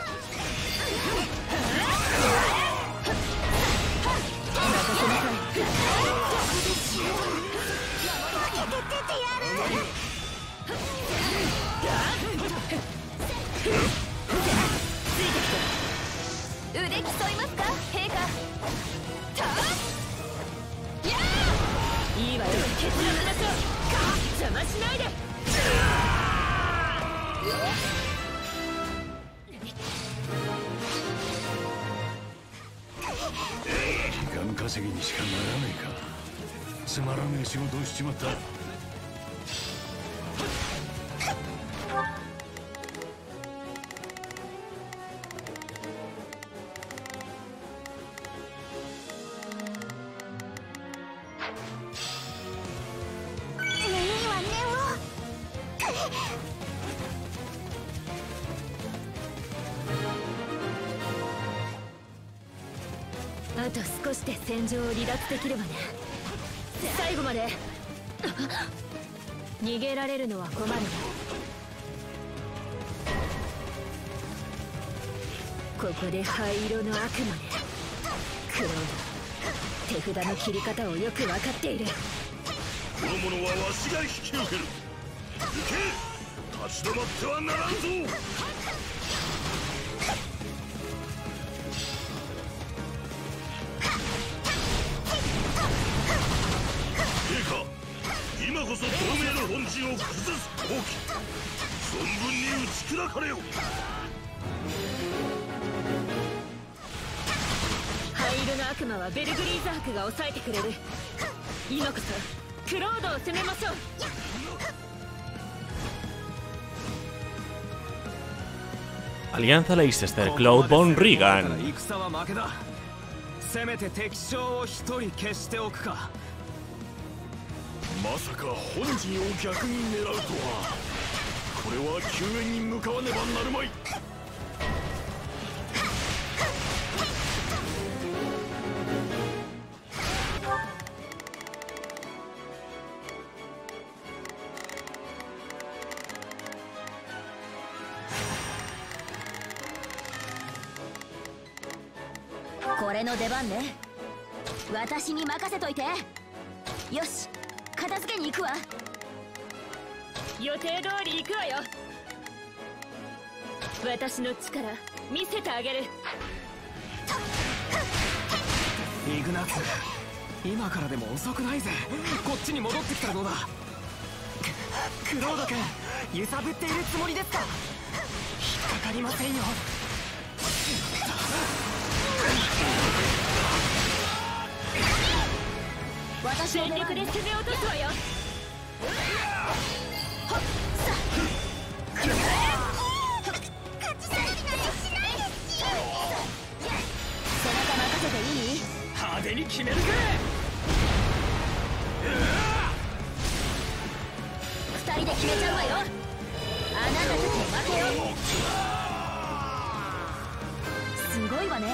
腕競いますか陛下。いいわよ、決断しましょう。邪魔しないで。 時間稼ぎにしかならないか。つまらねえ仕事をしちまった。 あと少しで戦場を離脱できるわね。最後まで逃げられるのは困るわ。ここで灰色の悪魔ね。クロード、手札の切り方をよく分かっている。 この者はわしが引き受ける。行け、立ち止まってはならんぞ。今こそ同盟の本陣を崩す好機、存分に打ち砕かれよ。 灰色の悪魔はベルグリーズ博が抑えてくれる。今こそクロードを攻めましょう。 Alianza Leicester, Cloud von Regan。 戦は負けだ。せめて敵将を一人消しておくか。 まさか本陣を逆に狙うとは。これは救援に向かわねばなるまい。 これの出番ね。私に任せといて。よし、片付けに行くわ。予定通り行くわよ。私の力見せてあげる。 イグナツ、今からでも遅くないぜ。こっちに戻ってきたらどうだ。ククロード君、揺さぶっているつもりですか。引っかかりませんよ。 私全力で攻め落とすわよ。背中任せていい？ 派手に決めるか。 二人で決めちゃうわよ。あなたたちの負けよ。すごいわね。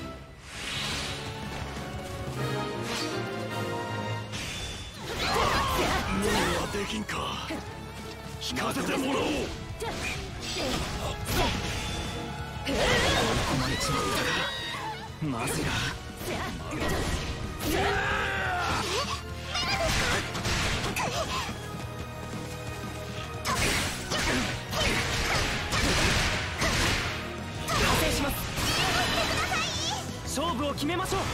もうはできんか。引かせてもらおう。 ここまでちまったが、まずいな。加勢します。勝負を決めましょう。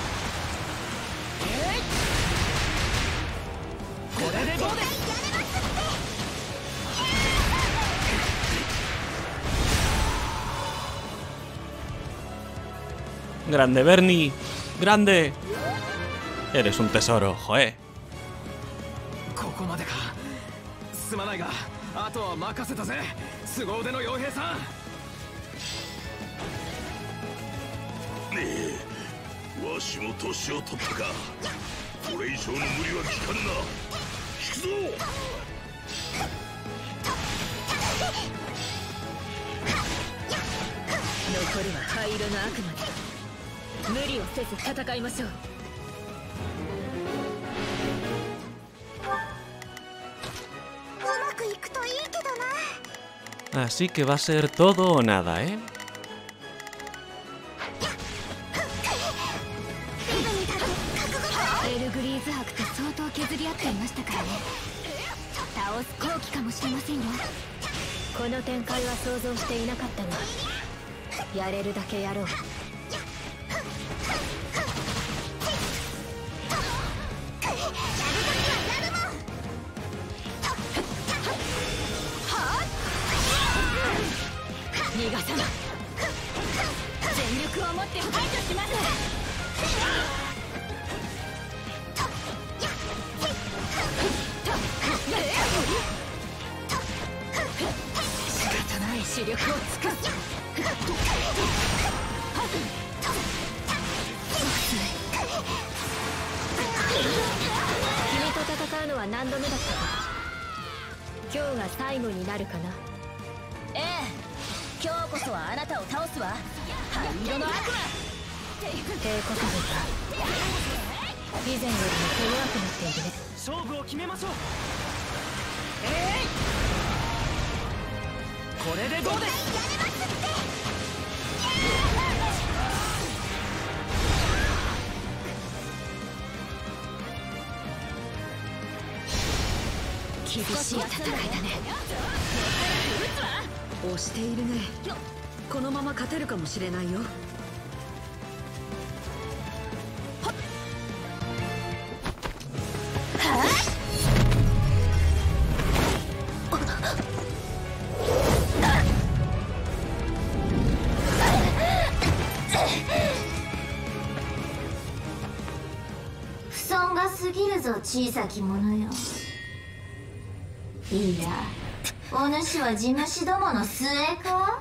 これでどうです。 Grande, Bernie. Grande. Eres un tesoro, joe. ここまでか。すまないが、あとは任せたぜ。凄腕の傭兵さん。 ねえ、わしも年を取ったか。これ以上の無理は効かぬな。引くぞ。 残るは灰色の悪魔で、無理をせず戦いましょう。 うまくいくといいけどな。 Así que va a ser todo o nada, ¿eh? エルグリーズ博と相当削り合っていましたからね。倒す好機かもしれませんよ。 この展開は想像していなかったが、やれるだけやろう。 逃がさない。全力を持って排除します。仕方ない、視力を尽くす。 君と戦うのは何度目だったか。今日が最後になるかな。 ええ、今日こそはあなたを倒すわ。灰色の悪魔。 帝国軍か。以前よりも手弱くなっているね。 勝負を決めましょう。えい、これでどうです。 厳しい戦いだね。 押しているね。このまま勝てるかもしれないよ。 不損が過ぎるぞ、小さき者よ。いや、お主は地主どもの末か。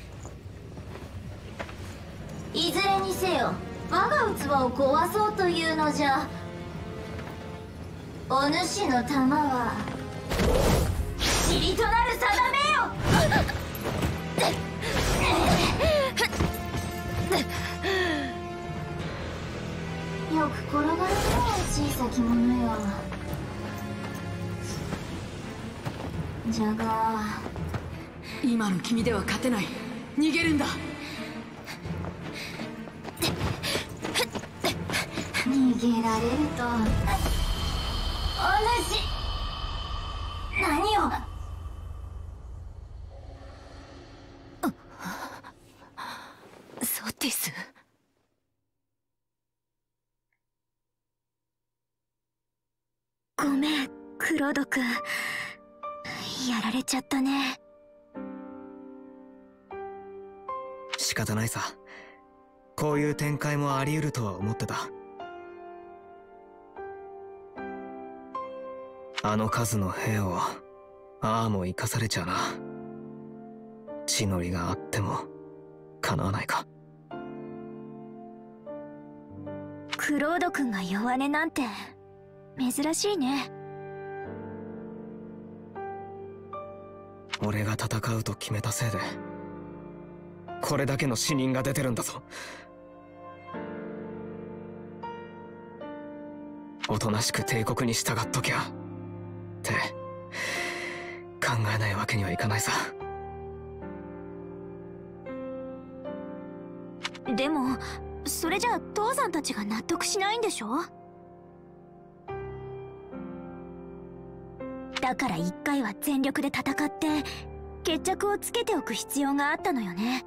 いずれにせよ我が器を壊そうというのじゃ。お主の玉は塵となる定めよ。よく転がるね、小さき者よ。じゃが今の君では勝てない。逃げるんだ。 逃げられるとお主何を。 ソティス。 ごめん、クロド君。やられちゃったね。 仕方ないさ。こういう展開もあり得るとは思ってた。あの数の兵をああも生かされちゃうな。血のりがあってもかなわないか。 クロード君が弱音なんて珍しいね。 俺が戦うと決めたせいでこれだけの死人が出てるんだぞ。おとなしく帝国に従っときゃって考えないわけにはいかないさ。 でもそれじゃあ父さんたちが納得しないんでしょ。だから一回は全力で戦って決着をつけておく必要があったのよね。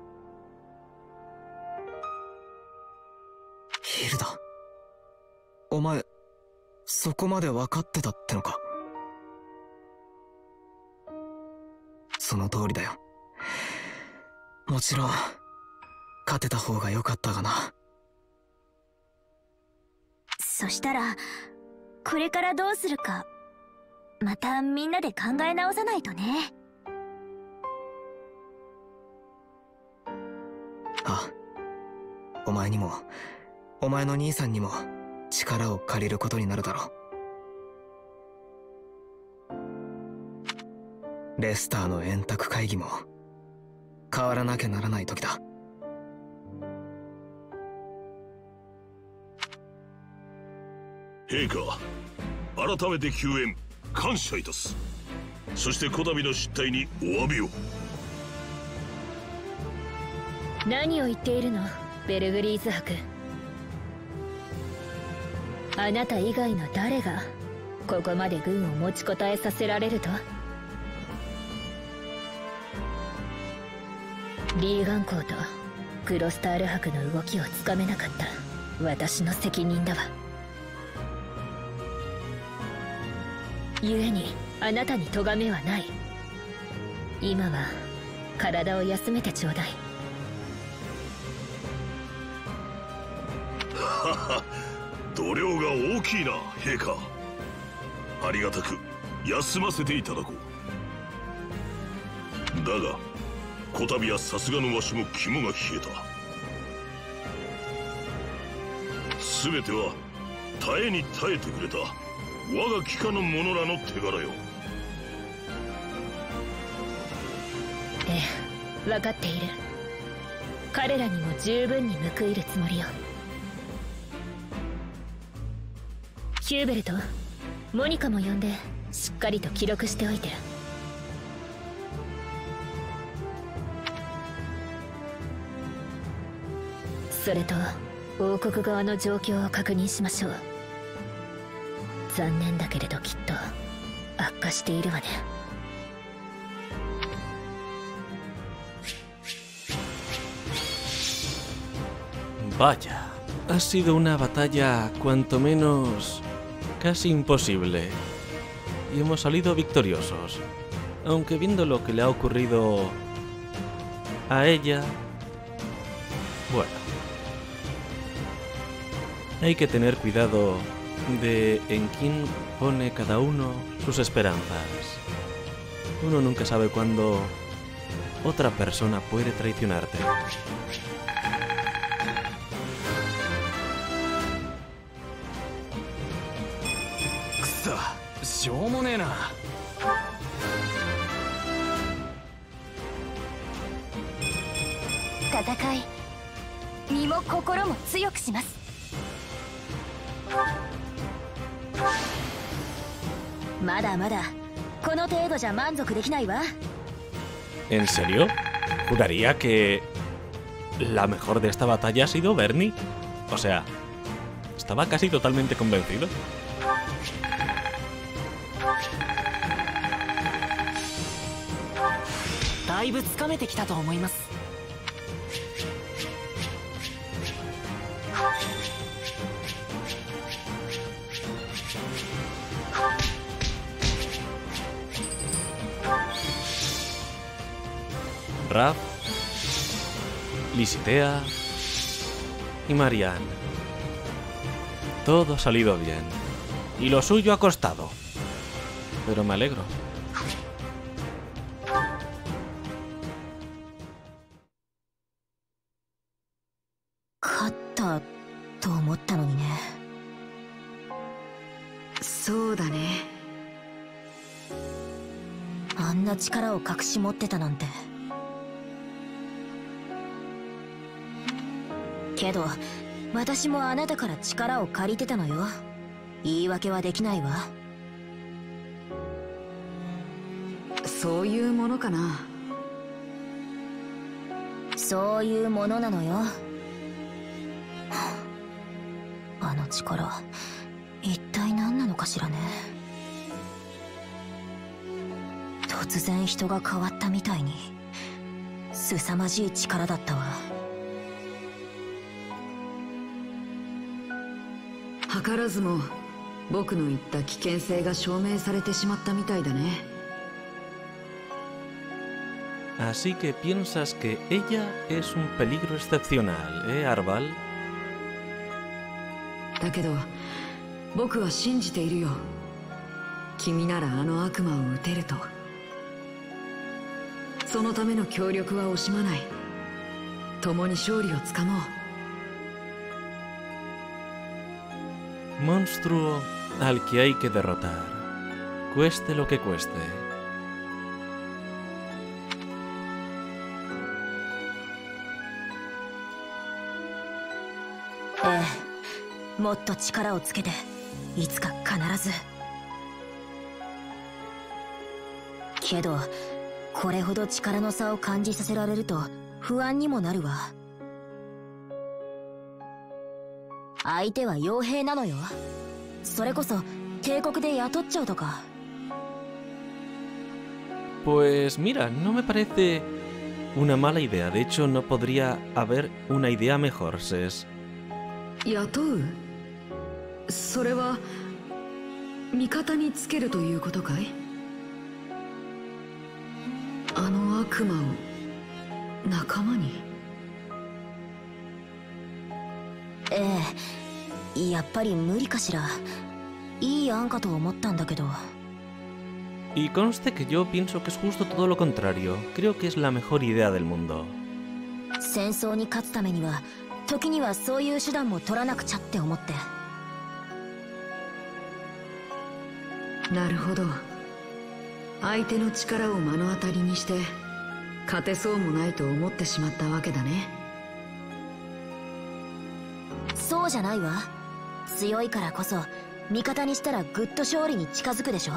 ヒルダ、お前そこまで分かってたってのか。その通りだよ。もちろん勝てた方が良かったがな。 そしたらこれからどうするかまたみんなで考え直さないとね。 あ、お前にもお前の兄さんにも力を借りることになるだろう。レスターの円卓会議も変わらなきゃならない時だ。 陛下、改めて救援感謝いたす。そしてこたびの失態にお詫びを。 何を言っているの、ベルグリーズ伯。あなた以外の誰がここまで軍を持ちこたえさせられると？リーガン公とグロスタール伯の動きをつかめなかった私の責任だわ。故にあなたに咎めはない。今は体を休めてちょうだい。 はは、度量が大きいな陛下。ありがたく休ませていただこう。だがこたびはさすがのわしも肝が冷えた。全ては耐えに耐えてくれた我が帰化の者らの手柄よ。 ええ、分かっている。彼らにも十分に報いるつもりよ。ヒューベルト、モニカも呼んでしっかりと記録しておいて。それと王国側の状況を確認しましょう。残念だけれどきっと悪化しているわね。 Vaya, ha sido una batalla cuanto menos casi imposible. Y hemos salido victoriosos. Aunque viendo lo que le ha ocurrido a ella... Bueno. Hay que tener cuidado de en quién pone cada uno sus esperanzas. Uno nunca sabe cuándo otra persona puede traicionarte. Kusa, しょうもねえな。 戦い、身も心も強くします。 まだまだこの程度じゃ満足できないわ。 ¿En serio? Juraría que la mejor de esta batalla ha sido Bernie. O sea, estaba casi totalmente convencido. だいぶつかめてきたと思います。 Raph, Lisitea y Marianne. Todo ha salido bien. Y lo suyo ha costado. Pero me alegro. Kattaと思ったのにね。 そうだね。 あんな力を隠し持ってたなんて。けど私もあなたから力を借りてたのよ。言い訳はできないわ。 そういうものかな。 そういうものなのよ。あの力一体何なのかしらね。突然人が変わったみたいに凄まじい力だったわ。 図らずも僕の言った危険性が証明されてしまったみたいだね。 Así que piensas que ella es un peligro excepcional, ¿eh, Arval? だけど僕は信じているよ。君ならあの悪魔を撃てると。そのための協力は惜しまない。共に勝利をつかもう。 Monstruo al que hay que derrotar, cueste lo que cueste. ええ、もっと力をつけていつか必ず。けどこれほど力の差を感じさせられると不安にもなるわ。 相手は傭兵なのよ。それこそ帝国で雇っちゃうとか。 Pues mira, no me parece una mala idea. De hecho, no podría haber una idea mejor, Ses. 雇う？それは味方につけるということかい？あの悪魔を仲間に？ ええ、やっぱり無理かしら。いい案かと思ったんだけど。 Y conste que yo pienso que es justo todo lo contrario. Creo que es la mejor idea del mundo. 戦争に勝つためには時にはそういう手段も取らなくちゃって思って。 なるほど。相手の力を目の当たりにして勝てそうもないと思ってしまったわけだね。 そうじゃないわ。強いからこそ味方にしたらぐっと勝利に近づくでしょ。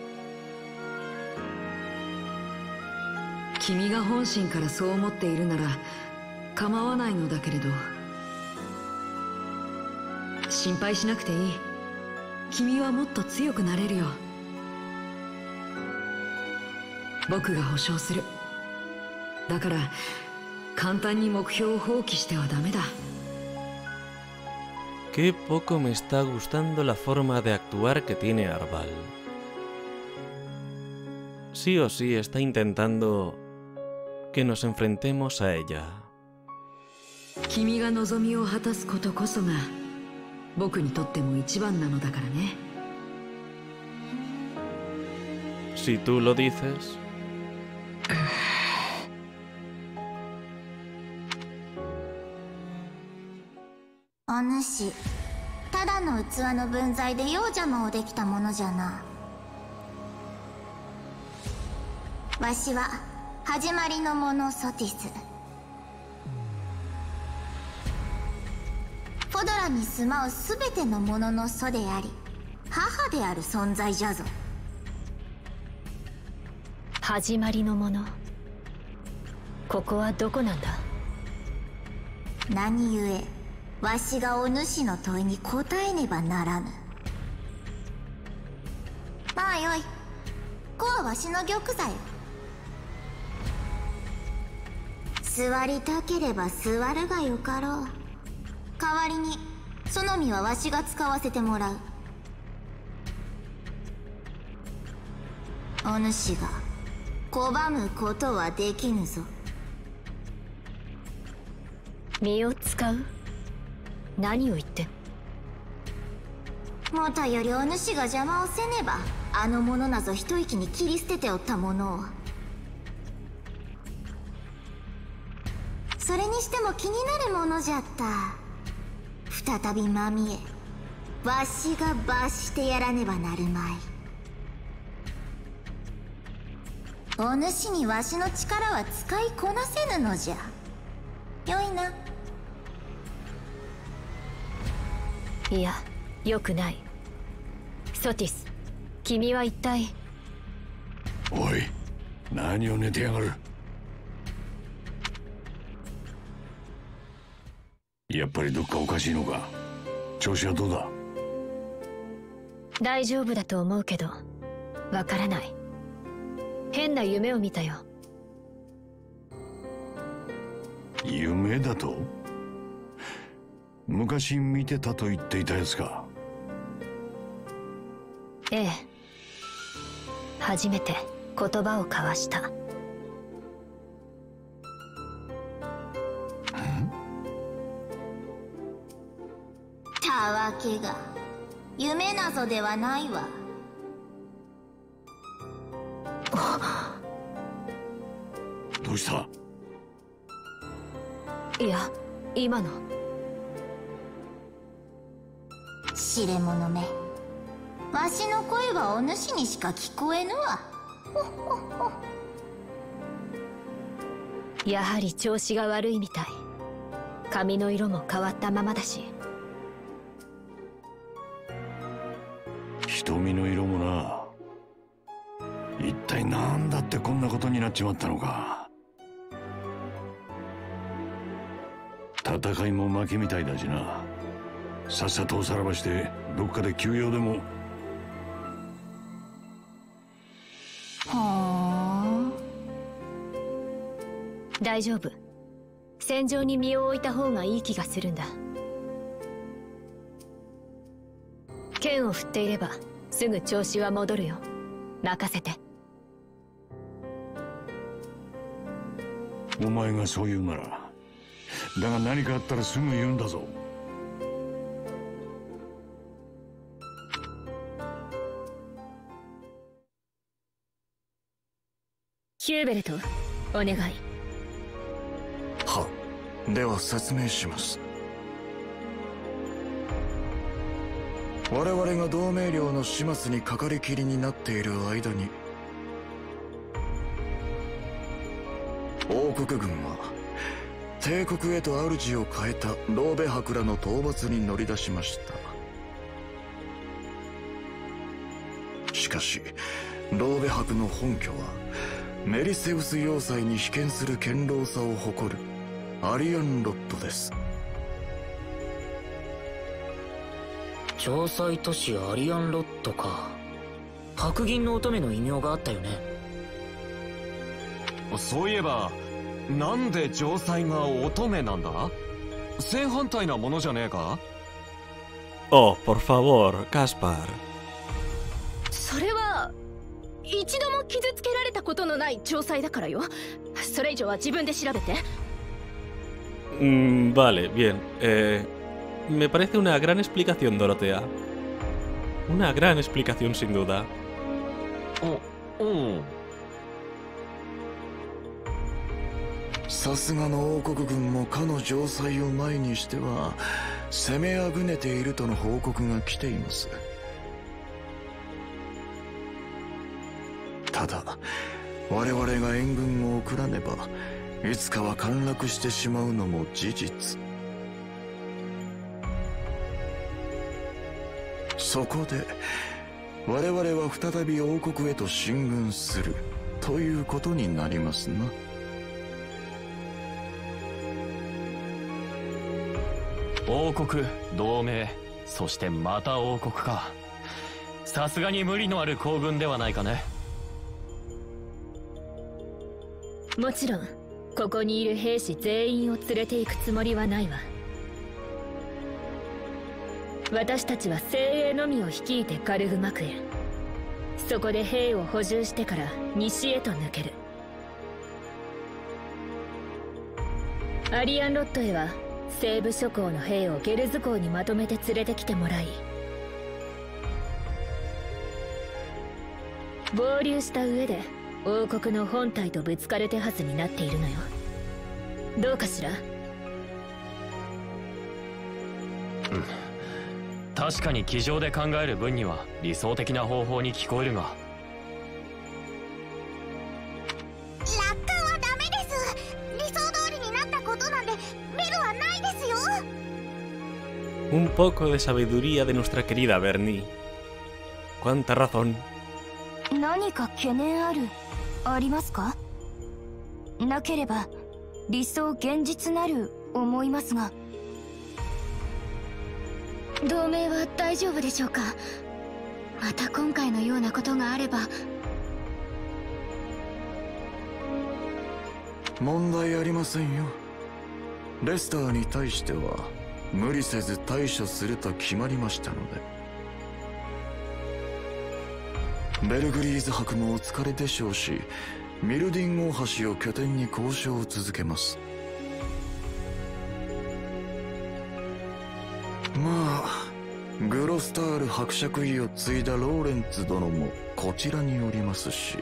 君が本心からそう思っているなら構わないのだけれど、心配しなくていい。君はもっと強くなれるよ。僕が保証する。だから簡単に目標を放棄してはダメだ。 Qué poco me está gustando la forma de actuar que tiene Arbal. Sí o sí está intentando que nos enfrentemos a ella. 君が望みを果たすことこそが僕にとっても一番なのだからね。 Si tú lo dices. お主、ただの器の分際でよう邪魔をできたものじゃな。わしは始まりの者ソティス。フォドラに住まうすべてのものの祖であり母である存在じゃぞ。 始まりのもの。ここはどこなんだ？ 何故わしがお主の問いに答えねばならぬ。まあよい、こはわしの玉座よ。座りたければ座るがよかろう。代わりにその身はわしが使わせてもらう。お主が拒むことはできぬぞ。 身を使う？何を言って？ もとよりお主が邪魔をせねばあの者なぞ一息に切り捨てておったものを。それにしても気になるものじゃった。再びまみえわしが罰してやらねばなるまい。お主にわしの力は使いこなせぬのじゃ。よいな。 いや、よくない。ソティス、君は一体。 おい、何を寝てやがる。やっぱりどっかおかしいのか。調子はどうだ？ 大丈夫だと思うけど、わからない。変な夢を見たよ。 夢だと？昔見てたと言っていたやつか？ ええ。初めて言葉を交わした。 たわけが夢なぞではないわ。 どうした？ いや、今の。 知れ者め、わしの声はお主にしか聞こえぬわ。ほっほっほ。 やはり調子が悪いみたい。髪の色も変わったままだし。 瞳の色もな。一体なんだってこんなことになっちまったのか。戦いも負けみたいだしな。 さっさとおさらばしてどっかで休養でも。 はあ。 大丈夫。戦場に身を置いた方がいい気がするんだ。剣を振っていればすぐ調子は戻るよ。任せて。 お前がそう言うなら。だが何かあったらすぐ言うんだぞ。 ヒューベルト、お願い。 は、では説明します。我々が同盟領の始末にかかりきりになっている間に、王国軍は帝国へと主を変えたローベ伯らの討伐に乗り出しました。しかしローベ伯の本拠はメリセウス要塞に被験する堅牢さを誇るアリアンロットです。 城塞都市アリアンロットか。白銀の乙女の異名があったよね。 そういえばなんで城塞が乙女なんだ？正反対なものじゃねえか？ Oh, por favor, Caspar。 それは一度も傷つけられたことのない城塞だからよ。それ以上は自分で調べて。 Mm, vale, bien. Eh, me parece una gran explicación, Dorotea. Una gran explicación, sin duda. Oh, oh. さすがの王国軍もかの城塞を前にしては攻めあぐねているとの報告が来ています。ただ我々が援軍を送らねばいつかは陥落してしまうのも事実。そこで我々は再び王国へと進軍するということになりますな。 王国、同盟、そしてまた王国か。さすがに無理のある行軍ではないかね。 もちろんここにいる兵士全員を連れて行くつもりはないわ。私たちは精鋭のみを率いてカルグマクへ。そこで兵を補充してから西へと抜ける。アリアンロットへは西部諸侯の兵をゲルズ港にまとめて連れてきてもらい、合流した上で王国の本体とぶつかる手はずになっているのよ。どうかしら？ うん、確かに机上で考える分には理想的な方法に聞こえるが。 楽観はダメです。理想通りになったことなんてメルはないですよ。 Un poco de sabiduría de nuestra querida Bernie. Cuánta razón. 何か懸念あるありますか？なければ理想現実なる思いますが。同盟は大丈夫でしょうか？また今回のようなことがあれば。 問題ありませんよ。レスターに対しては無理せず対処すると決まりましたので。ベルグリーズ伯もお疲れでしょうし、ミルディン大橋を拠点に交渉を続けます。まあグロスタール伯爵位を継いだローレンツ殿もこちらにおりますし、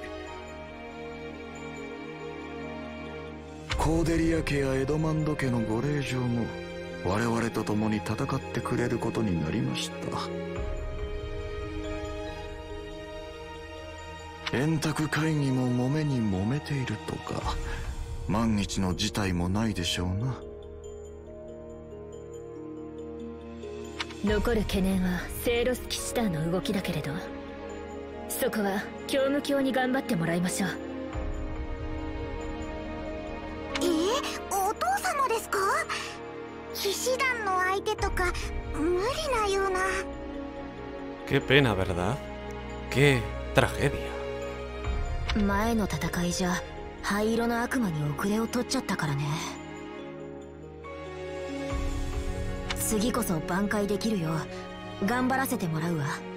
コーデリア家やエドマンド家のご令嬢も我々と共に戦ってくれることになりました。円卓会議も揉めに揉めているとか万一の事態もないでしょうな。 残る懸念はセイロス騎士団の動きだけれど、そこは教務卿に頑張ってもらいましょう。 えー、お父様ですか？騎士団の相手とか無理 Qué pena, ¿verdad? Qué tragedia. 前の戦いじゃ灰色の悪魔に遅れを取っちゃったからね。次こそ挽回できるよう頑張らせてもらうわ。